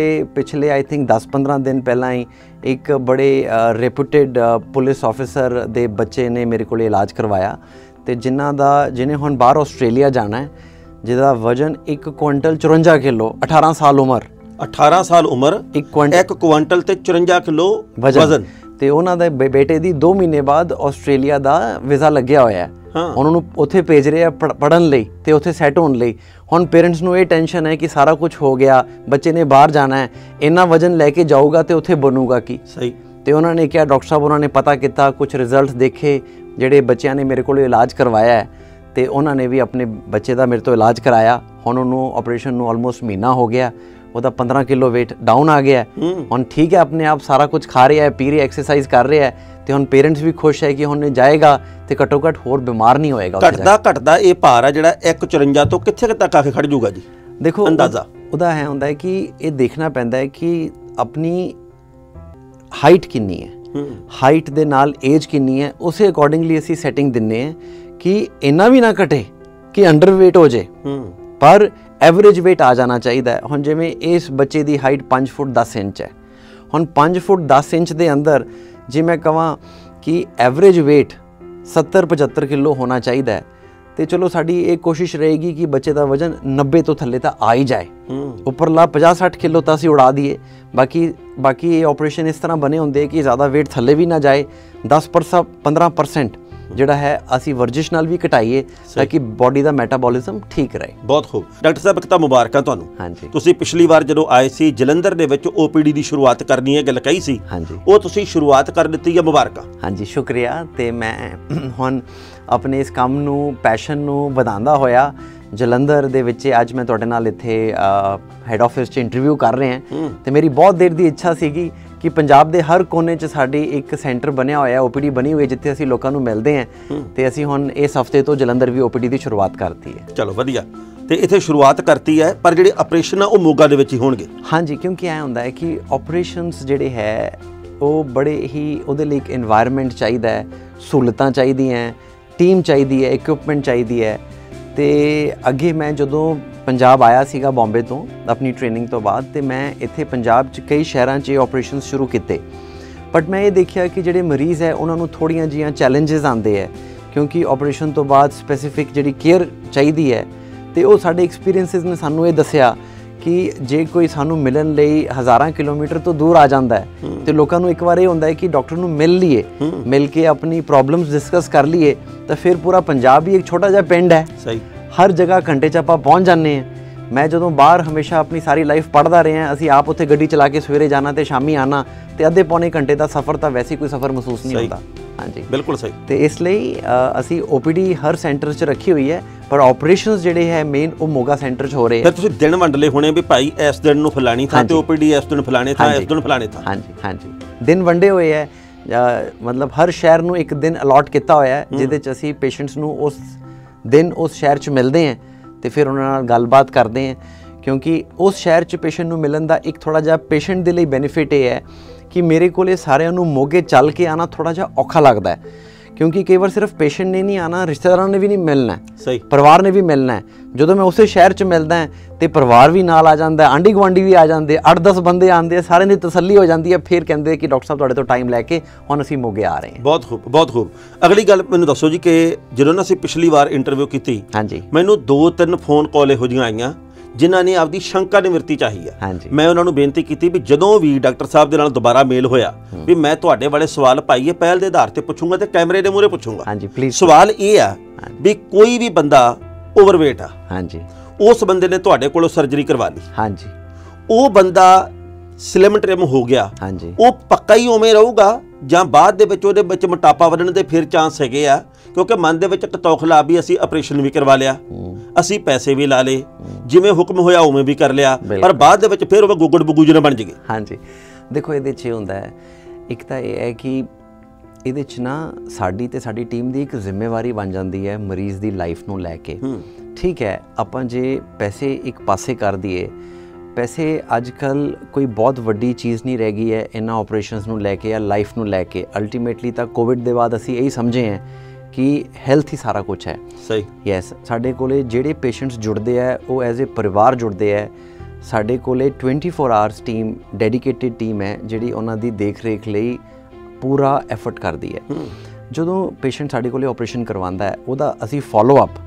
ਪਿਛਲੇ ਆਈ ਥਿੰਕ 10-15 ਦਿਨ ਪਹਿਲਾਂ ਹੀ ਇੱਕ ਬੜੇ ਰੈਪੂਟੇਡ ਪੁਲਿਸ ਆਫਿਸਰ ਦੇ ਬੱਚੇ ਨੇ ਮੇਰੇ ਕੋਲੇ ਇਲਾਜ ਕਰਵਾਇਆ ਤੇ ਜਿਹਨੇ ਹੁਣ ਬਾਹਰ ਆਸਟ੍ਰੇਲੀਆ ਜਾਣਾ ਹੈ, ਜਿਹਦਾ ਵਜ਼ਨ 1 ਕੁਇੰਟਲ 54 ਕਿਲੋ, 18 ਸਾਲ ਉਮਰ, 18 ਸਾਲ ਉਮਰ, 1 ਕੁਇੰਟਲ ਤੇ 54 ਕਿਲੋ ਵਜ਼ਨ। ਤੇ ਉਹਨਾਂ ਦੇ ਬੇਟੇ ਦੀ 2 ਮਹੀਨੇ ਬਾਅਦ ਆਸਟ੍ਰੇਲੀਆ ਦਾ ਵੀਜ਼ਾ ਲੱਗਿਆ ਹੋਇਆ ਹੈ। ਉਹਨਾਂ ਨੂੰ ਉੱਥੇ ਭੇਜ ਰਹੇ ਆ ਪੜ੍ਹਨ ਲਈ ਤੇ ਉੱਥੇ ਸੈੱਟ ਹੋਣ ਲਈ। ਹੁਣ ਪੇਰੈਂਟਸ ਨੂੰ ਇਹ ਟੈਨਸ਼ਨ ਹੈ ਕਿ ਸਾਰਾ ਕੁਝ ਹੋ ਗਿਆ, ਬੱਚੇ ਨੇ ਬਾਹਰ ਜਾਣਾ ਹੈ, ਇੰਨਾ ਵਜ਼ਨ ਲੈ ਕੇ ਜਾਊਗਾ ਤੇ ਉੱਥੇ ਬਣੂਗਾ ਕੀ? ਸਹੀ। ਤੇ ਉਹਨਾਂ ਨੇ ਕਿਹਾ, ਡਾਕਟਰ ਸਾਹਿਬ ਉਹਨਾਂ ਨੇ ਪਤਾ ਕੀਤਾ, ਕੁਝ ਰਿਜ਼ਲਟਸ ਦੇਖੇ ਜਿਹੜੇ ਬੱਚਿਆਂ ਨੇ ਮੇਰੇ ਕੋਲ ਇਲਾਜ ਕਰਵਾਇਆ ਹੈ ਤੇ ਉਹਨਾਂ ਨੇ ਵੀ ਆਪਣੇ ਬੱਚੇ ਦਾ ਮੇਰੇ ਤੋਂ ਇਲਾਜ ਕਰਾਇਆ। ਹੁਣ ਉਹਨੂੰ ਆਪਰੇਸ਼ਨ ਨੂੰ ਆਲਮੋਸਟ ਮਹੀਨਾ ਹੋ ਗਿਆ, ਉਹਦਾ 15 ਕਿਲੋ weight ਡਾਊਨ ਆ ਗਿਆ। ਹੁਣ ਠੀਕ ਹੈ, ਆਪਣੇ ਆਪ ਸਾਰਾ ਕੁਝ ਖਾ ਰਿਹਾ ਹੈ, ਪੀ ਰਿਹਾ, ਐਕਸਰਸਾਈਜ਼ ਕਰ ਰਿਹਾ ਹੈ ਤੇ ਹੁਣ ਪੇਰੈਂਟਸ ਵੀ ਖੁਸ਼ ਹੈ ਕਿ ਹੁਣ ਜਾਏਗਾ ਤੇ ਘੱਟੋ ਘੱਟ ਹੋਰ ਬਿਮਾਰ ਨਹੀਂ ਹੋਏਗਾ। ਘਟਦਾ ਇਹ ਭਾਰ ਆ ਜਿਹੜਾ 154 ਤੋਂ ਕਿੱਥੇ ਤੱਕ ਆ ਕੇ ਖੜ ਜਾਊਗਾ ਜੀ? ਦੇਖੋ ਅੰਦਾਜ਼ਾ ਉਹਦਾ ਹੈ ਹੁੰਦਾ ਹੈ ਕਿ ਇਹ ਦੇਖਣਾ ਪੈਂਦਾ ਹੈ ਕਿ ਆਪਣੀ ਹਾਈਟ ਕਿੰਨੀ ਹੈ, ਹਾਈਟ ਦੇ ਨਾਲ ਏਜ ਕਿੰਨੀ ਹੈ, ਉਸੇ ਅਕੋਰਡਿੰਗਲੀ ਅਸੀਂ ਸੈਟਿੰਗ ਦਿੰਨੇ ਹਾਂ ਕਿ ਇੰਨਾ ਵੀ ਨਾ ਘਟੇ ਕਿ ਅੰਡਰਵੇਟ ਹੋ ਜੇ, ਪਰ ਐਵਰੇਜ weight ਆ ਜਾਣਾ ਚਾਹੀਦਾ ਹੈ। ਹੁਣ ਜਿਵੇਂ ਇਸ ਬੱਚੇ ਦੀ ਹਾਈਟ 5 ਫੁੱਟ 10 ਇੰਚ ਹੈ, ਹੁਣ 5 ਫੁੱਟ 10 ਇੰਚ ਦੇ ਅੰਦਰ ਜੇ ਮੈਂ ਕਹਾਂ ਕਿ ਐਵਰੇਜ weight 70-75 ਕਿਲੋ ਹੋਣਾ ਚਾਹੀਦਾ ਹੈ ਤੇ ਚਲੋ ਸਾਡੀ ਇਹ ਕੋਸ਼ਿਸ਼ ਰਹੇਗੀ ਕਿ ਬੱਚੇ ਦਾ ਵਜ਼ਨ 90 ਤੋਂ ਥੱਲੇ ਤਾਂ ਆ ਹੀ ਜਾਏ। ਉੱਪਰਲਾ 50-60 ਕਿਲੋ ਤਾਂ ਅਸੀਂ ਉਡਾ ਦਈਏ। ਬਾਕੀ ਇਹ ਆਪਰੇਸ਼ਨ ਇਸ ਤਰ੍ਹਾਂ ਬਣੇ ਹੁੰਦੇ ਕਿ ਜ਼ਿਆਦਾ weight ਥੱਲੇ ਵੀ ਨਾ ਜਾਏ, 10-15% ਜਿਹੜਾ ਹੈ ਅਸੀਂ ਵਰਜਿਸ਼ ਨਾਲ ਵੀ ਘਟਾਈਏ ਤਾਂ ਕਿ ਬੋਡੀ ਦਾ ਮੈਟਾਬੋਲਿਜ਼ਮ ਠੀਕ ਰਹੇ। ਬਹੁਤ ਖੂਬ ਡਾਕਟਰ ਸਾਹਿਬ, ਇੱਕ ਤਾਂ ਮੁਬਾਰਕਾਂ ਤੁਹਾਨੂੰ। ਹਾਂਜੀ, ਤੁਸੀਂ ਪਿਛਲੀ ਵਾਰ ਜਦੋਂ ਆਏ ਸੀ ਜਲੰਧਰ ਦੇ ਵਿੱਚ OPD ਦੀ ਸ਼ੁਰੂਆਤ ਕਰਨੀ ਹੈ ਗੱਲ ਕਹੀ ਸੀ, ਹਾਂਜੀ, ਉਹ ਤੁਸੀਂ ਸ਼ੁਰੂਆਤ ਕਰ ਦਿੱਤੀ ਹੈ, ਮੁਬਾਰਕਾਂ। ਹਾਂਜੀ, ਸ਼ੁਕਰੀਆ। ਤੇ ਮੈਂ ਹੁਣ ਆਪਣੇ ਇਸ ਕੰਮ ਨੂੰ, ਪੈਸ਼ਨ ਨੂੰ ਵਧਾਉਂਦਾ ਹੋਇਆ ਜਲੰਧਰ ਦੇ ਵਿੱਚ ਅੱਜ ਮੈਂ ਤੁਹਾਡੇ ਨਾਲ ਇੱਥੇ ਹੈੱਡ ਆਫਿਸ 'ਚ ਇੰਟਰਵਿਊ ਕਰ ਰਹੇ ਹਾਂ ਤੇ ਮੇਰੀ ਬਹੁਤ ਦੇਰ ਦੀ ਇੱਛਾ ਸੀਗੀ ਕਿ ਪੰਜਾਬ ਦੇ ਹਰ ਕੋਨੇ 'ਚ ਸਾਡੀ ਇੱਕ ਸੈਂਟਰ ਬਣਿਆ ਹੋਇਆ, OPD ਬਣੀ ਹੋਈ ਜਿੱਥੇ ਅਸੀਂ ਲੋਕਾਂ ਨੂੰ ਮਿਲਦੇ ਹਾਂ ਤੇ ਅਸੀਂ ਹੁਣ ਇਸ ਹਫਤੇ ਤੋਂ ਜਲੰਧਰ ਵੀ OPD ਦੀ ਸ਼ੁਰੂਆਤ ਕਰਤੀ ਹੈ। ਚਲੋ ਵਧੀਆ। ਤੇ ਇੱਥੇ ਸ਼ੁਰੂਆਤ ਕਰਤੀ ਹੈ, ਪਰ ਜਿਹੜੇ ਆਪਰੇਸ਼ਨ ਆ ਉਹ ਮੋਗਾ ਦੇ ਵਿੱਚ ਹੀ ਹੋਣਗੇ? ਹਾਂਜੀ, ਕਿਉਂਕਿ ਐਂ ਹੁੰਦਾ ਹੈ ਕਿ ਆਪਰੇਸ਼ਨਸ ਜਿਹੜੇ ਹੈ ਉਹ ਬੜੇ ਹੀ, ਉਹਦੇ ਲਈ ਇੱਕ ਇਨਵਾਇਰਮੈਂਟ ਚਾਹੀਦਾ ਹੈ, ਸਹੂਲਤਾਂ ਚਾਹੀਦੀਆਂ, ਟੀਮ ਚਾਹੀਦੀ ਹੈ, ਇਕਵਿਪਮੈਂਟ ਚਾਹੀਦੀ ਹੈ। ਤੇ ਅੱਗੇ ਮੈਂ ਜਦੋਂ ਪੰਜਾਬ ਆਇਆ ਸੀਗਾ ਬੰਬੇ ਤੋਂ ਆਪਣੀ ਟ੍ਰੇਨਿੰਗ ਤੋਂ ਬਾਅਦ ਤੇ ਮੈਂ ਇੱਥੇ ਪੰਜਾਬ 'ਚ ਕਈ ਸ਼ਹਿਰਾਂ 'ਚ ਆਪਰੇਸ਼ਨ ਸ਼ੁਰੂ ਕੀਤੇ, ਬਟ ਮੈਂ ਇਹ ਦੇਖਿਆ ਕਿ ਜਿਹੜੇ ਮਰੀਜ਼ ਹੈ ਉਹਨਾਂ ਨੂੰ ਥੋੜ੍ਹੀਆਂ ਜਿਹੀਆਂ ਚੈਲੰਜਸ ਆਉਂਦੇ ਹੈ ਕਿਉਂਕਿ ਆਪਰੇਸ਼ਨ ਤੋਂ ਬਾਅਦ ਸਪੈਸੀਫਿਕ ਜਿਹੜੀ ਕੇਅਰ ਚਾਹੀਦੀ ਹੈ ਤੇ ਉਹ ਸਾਡੇ ਐਕਸਪੀਰੀਐਂਸਿਸ ਨੇ ਸਾਨੂੰ ਇਹ ਦੱਸਿਆ ਕਿ ਜੇ ਕੋਈ ਸਾਨੂੰ ਮਿਲਣ ਲਈ ਹਜ਼ਾਰਾਂ ਕਿਲੋਮੀਟਰ ਤੋਂ ਦੂਰ ਆ ਜਾਂਦਾ ਹੈ ਤੇ ਲੋਕਾਂ ਨੂੰ ਇੱਕ ਵਾਰ ਇਹ ਹੁੰਦਾ ਹੈ ਕਿ ਡਾਕਟਰ ਨੂੰ ਮਿਲ ਲਈਏ, ਮਿਲ ਕੇ ਆਪਣੀ ਪ੍ਰੋਬਲਮਸ ਡਿਸਕਸ ਕਰ ਲਈਏ ਤਾਂ ਫਿਰ ਪੂਰਾ ਪੰਜਾਬ ਹੀ ਇੱਕ ਛੋਟਾ ਜਿਹਾ ਪਿੰਡ ਹੈ। ਸਹੀ, ਹਰ ਜਗ੍ਹਾ ਘੰਟੇ 'ਚ ਆਪਾਂ ਪਹੁੰਚ ਜਾਂਦੇ ਹਾਂ। ਮੈਂ ਜਦੋਂ ਬਾਹਰ ਹਮੇਸ਼ਾ ਆਪਣੀ ਸਾਰੀ ਲਾਈਫ ਪੜ੍ਹਦਾ ਰਿਹਾ, ਅਸੀਂ ਆਪ ਉੱਥੇ ਗੱਡੀ ਚਲਾ ਕੇ ਸਵੇਰੇ ਜਾਣਾ ਤੇ ਸ਼ਾਮੀ ਆਉਣਾ ਤੇ ਅੱਧੇ ਪੌਣੇ ਘੰਟੇ ਦਾ ਸਫ਼ਰ ਤਾਂ ਵੈਸੇ ਕੋਈ ਸਫ਼ਰ ਮਹਿਸੂਸ ਨਹੀਂ ਹੁੰਦਾ। ਹਾਂਜੀ, ਬਿਲਕੁਲ ਸਹੀ। ਤੇ ਇਸ ਲਈ ਅਸੀਂ OPD ਹਰ ਸੈਂਟਰ 'ਚ ਰੱਖੀ ਹੋਈ ਹੈ, ਪਰ ਆਪਰੇਸ਼ਨਸ ਜਿਹੜੇ ਹੈ ਮੇਨ ਉਹ ਮੋਗਾ ਸੈਂਟਰ 'ਚ ਹੋ ਰਹੇ ਫਿਰ ਤੁਸੀਂ ਦਿਨ ਵੰਡ ਲਏ ਹੋਣੇ ਵੀ ਭਾਈ ਇਸ ਦਿਨ ਨੂੰ ਫਲਾਣੀ ਥਾਂ ਤੇ OPD, ਇਸ ਦਿਨ ਫਲਾਣੇ ਥਾਂ, ਇਸ ਦਿਨ ਫਲਾਣੇ ਥਾਂ? ਹਾਂਜੀ, ਹਾਂਜੀ, ਦਿਨ ਵੰਡੇ ਹੋਏ ਹੈ। मतलब हर शहर ਨੂੰ ਇੱਕ ਦਿਨ ਅਲਾਟ ਕੀਤਾ ਹੋਇਆ ਹੈ ਜਿਹਦੇ 'ਚ ਅਸੀਂ ਪੇਸ਼ੈਂਟਸ ਨੂੰ ਉਸ ਦਿਨ ਉਸ ਸ਼ਹਿਰ 'ਚ ਮਿਲਦੇ ਹਾਂ ਤੇ ਫਿਰ ਉਹਨਾਂ ਨਾਲ ਗੱਲਬਾਤ ਕਰਦੇ ਹਾਂ ਕਿਉਂਕਿ ਉਸ ਸ਼ਹਿਰ 'ਚ ਪੇਸ਼ੈਂਟ ਨੂੰ ਮਿਲਣ ਦਾ ਇੱਕ ਥੋੜ੍ਹਾ ਜਿਹਾ ਪੇਸ਼ੈਂਟ ਦੇ ਲਈ ਬੈਨੀਫਿਟ ਇਹ ਹੈ ਕਿ ਮੇਰੇ ਕੋਲ ਸਾਰਿਆਂ ਨੂੰ ਮੋਗੇ ਚੱਲ ਕੇ ਆਉਣਾ ਥੋੜ੍ਹਾ ਜਿਹਾ ਔਖਾ ਲੱਗਦਾ ਹੈ क्योंकि कई बार सिर्फ पेशेंट ने नहीं आना, रिश्तेदारों ने भी नहीं मिलना है, सही परिवार ने भी मिलना है। जो मैं उस शहर च मिलदा है तो परिवार भी नाल आ जाता है, आंढी गुआढ़ी भी आ जाते, 8-10 बंदे आते हैं, सारे की तसल्ली हो जाती है। फिर कहते हैं कि डॉक्टर साहब तुहाडे तो टाइम लैके हुण असीं मोगे आ रहे हैं। बहुत खूब, बहुत खूब। अगली गल मैनूं दसो जी कि जदों असीं पिछली बार इंटरव्यू की, हाँ जी, मैनूं 2-3 फोन कॉल इहो जिहियां आईयां जिन्हां ने आपदी शंका निवृत्ति चाही है। हाँ जी, मैं उन्हां नूं बेनती कीती भी जदों भी डॉक्टर साहब दे नाल दोबारा मेल होया भी मैं तुहाडे वाले सवाल पाईए पहल दे आधार ते पुछूंगा ते कैमरे दे मूहरे पुछूंगा। हाँ जी, प्लीज। सवाल ये आ भी कोई भी बंदा ओवरवेट आ, हाँ जी, उस बंदे ने तुहाडे कोलों सर्जरी करवा ली, हाँ जी, वो बंदा स्लिम ट्रिम हो गया, हाँ जी, वो पक्का ही उवें रहूगा ਜਾਂ ਬਾਅਦ ਦੇ ਵਿੱਚ ਉਹਦੇ ਵਿੱਚ ਮੋਟਾਪਾ ਵਧਣ ਦੇ ਫਿਰ ਚਾਂਸ ਹੈਗੇ ਆ? ਕਿਉਂਕਿ ਮਨ ਦੇ ਵਿੱਚ ਇੱਕ ਤੌਖਲਾ ਵੀ ਅਸੀਂ ਆਪਰੇਸ਼ਨ ਵੀ ਕਰਵਾ ਲਿਆ, ਅਸੀਂ ਪੈਸੇ ਵੀ ਲਾ ਲਏ, ਜਿਵੇਂ ਹੁਕਮ ਹੋਇਆ ਉਵੇਂ ਵੀ ਕਰ ਲਿਆ, ਪਰ ਬਾਅਦ ਦੇ ਵਿੱਚ ਫਿਰ ਉਹ ਗੁੱਗੜ ਬੁੱਗੂ ਜਿਹੇ ਬਣ ਜਗੇ। ਹਾਂਜੀ, ਦੇਖੋ ਇਹਦੇ 'ਚ ਹੁੰਦਾ ਹੈ, ਇੱਕ ਤਾਂ ਇਹ ਹੈ ਕਿ ਇਹਦੇ 'ਚ ਨਾ ਸਾਡੀ ਤੇ ਸਾਡੀ ਟੀਮ ਦੀ ਇੱਕ ਜ਼ਿੰਮੇਵਾਰੀ ਬਣ ਜਾਂਦੀ ਹੈ ਮਰੀਜ਼ ਦੀ ਲਾਈਫ ਨੂੰ ਲੈ ਕੇ। ਠੀਕ ਹੈ, ਆਪਾਂ ਜੇ ਪੈਸੇ ਇੱਕ ਪਾਸੇ ਕਰ ਦਈਏ, पैसे अजकल कोई बहुत वड्डी चीज़ नहीं रह गई है इन्हां ऑपरेशनस नूं लैके या लाइफ नूं लैके। अल्टीमेटली तो कोविड के बाद असीं यही समझे हैं कि हैल्थ ही सारा कुछ है। सही, यस, साडे कोले जिहड़े पेशेंट्स जुड़ते हैं वो एज ए परिवार जुड़ते हैं। साडे कोले 24 आवर्स टीम, डेडिकेटेड टीम है जिहड़ी उन्हां दी देख रेख लई पूरा एफर्ट करदी है। जदों पेशेंट साडे कोले ऑपरेशन करवांदा है उहदा असीं फॉलो अप,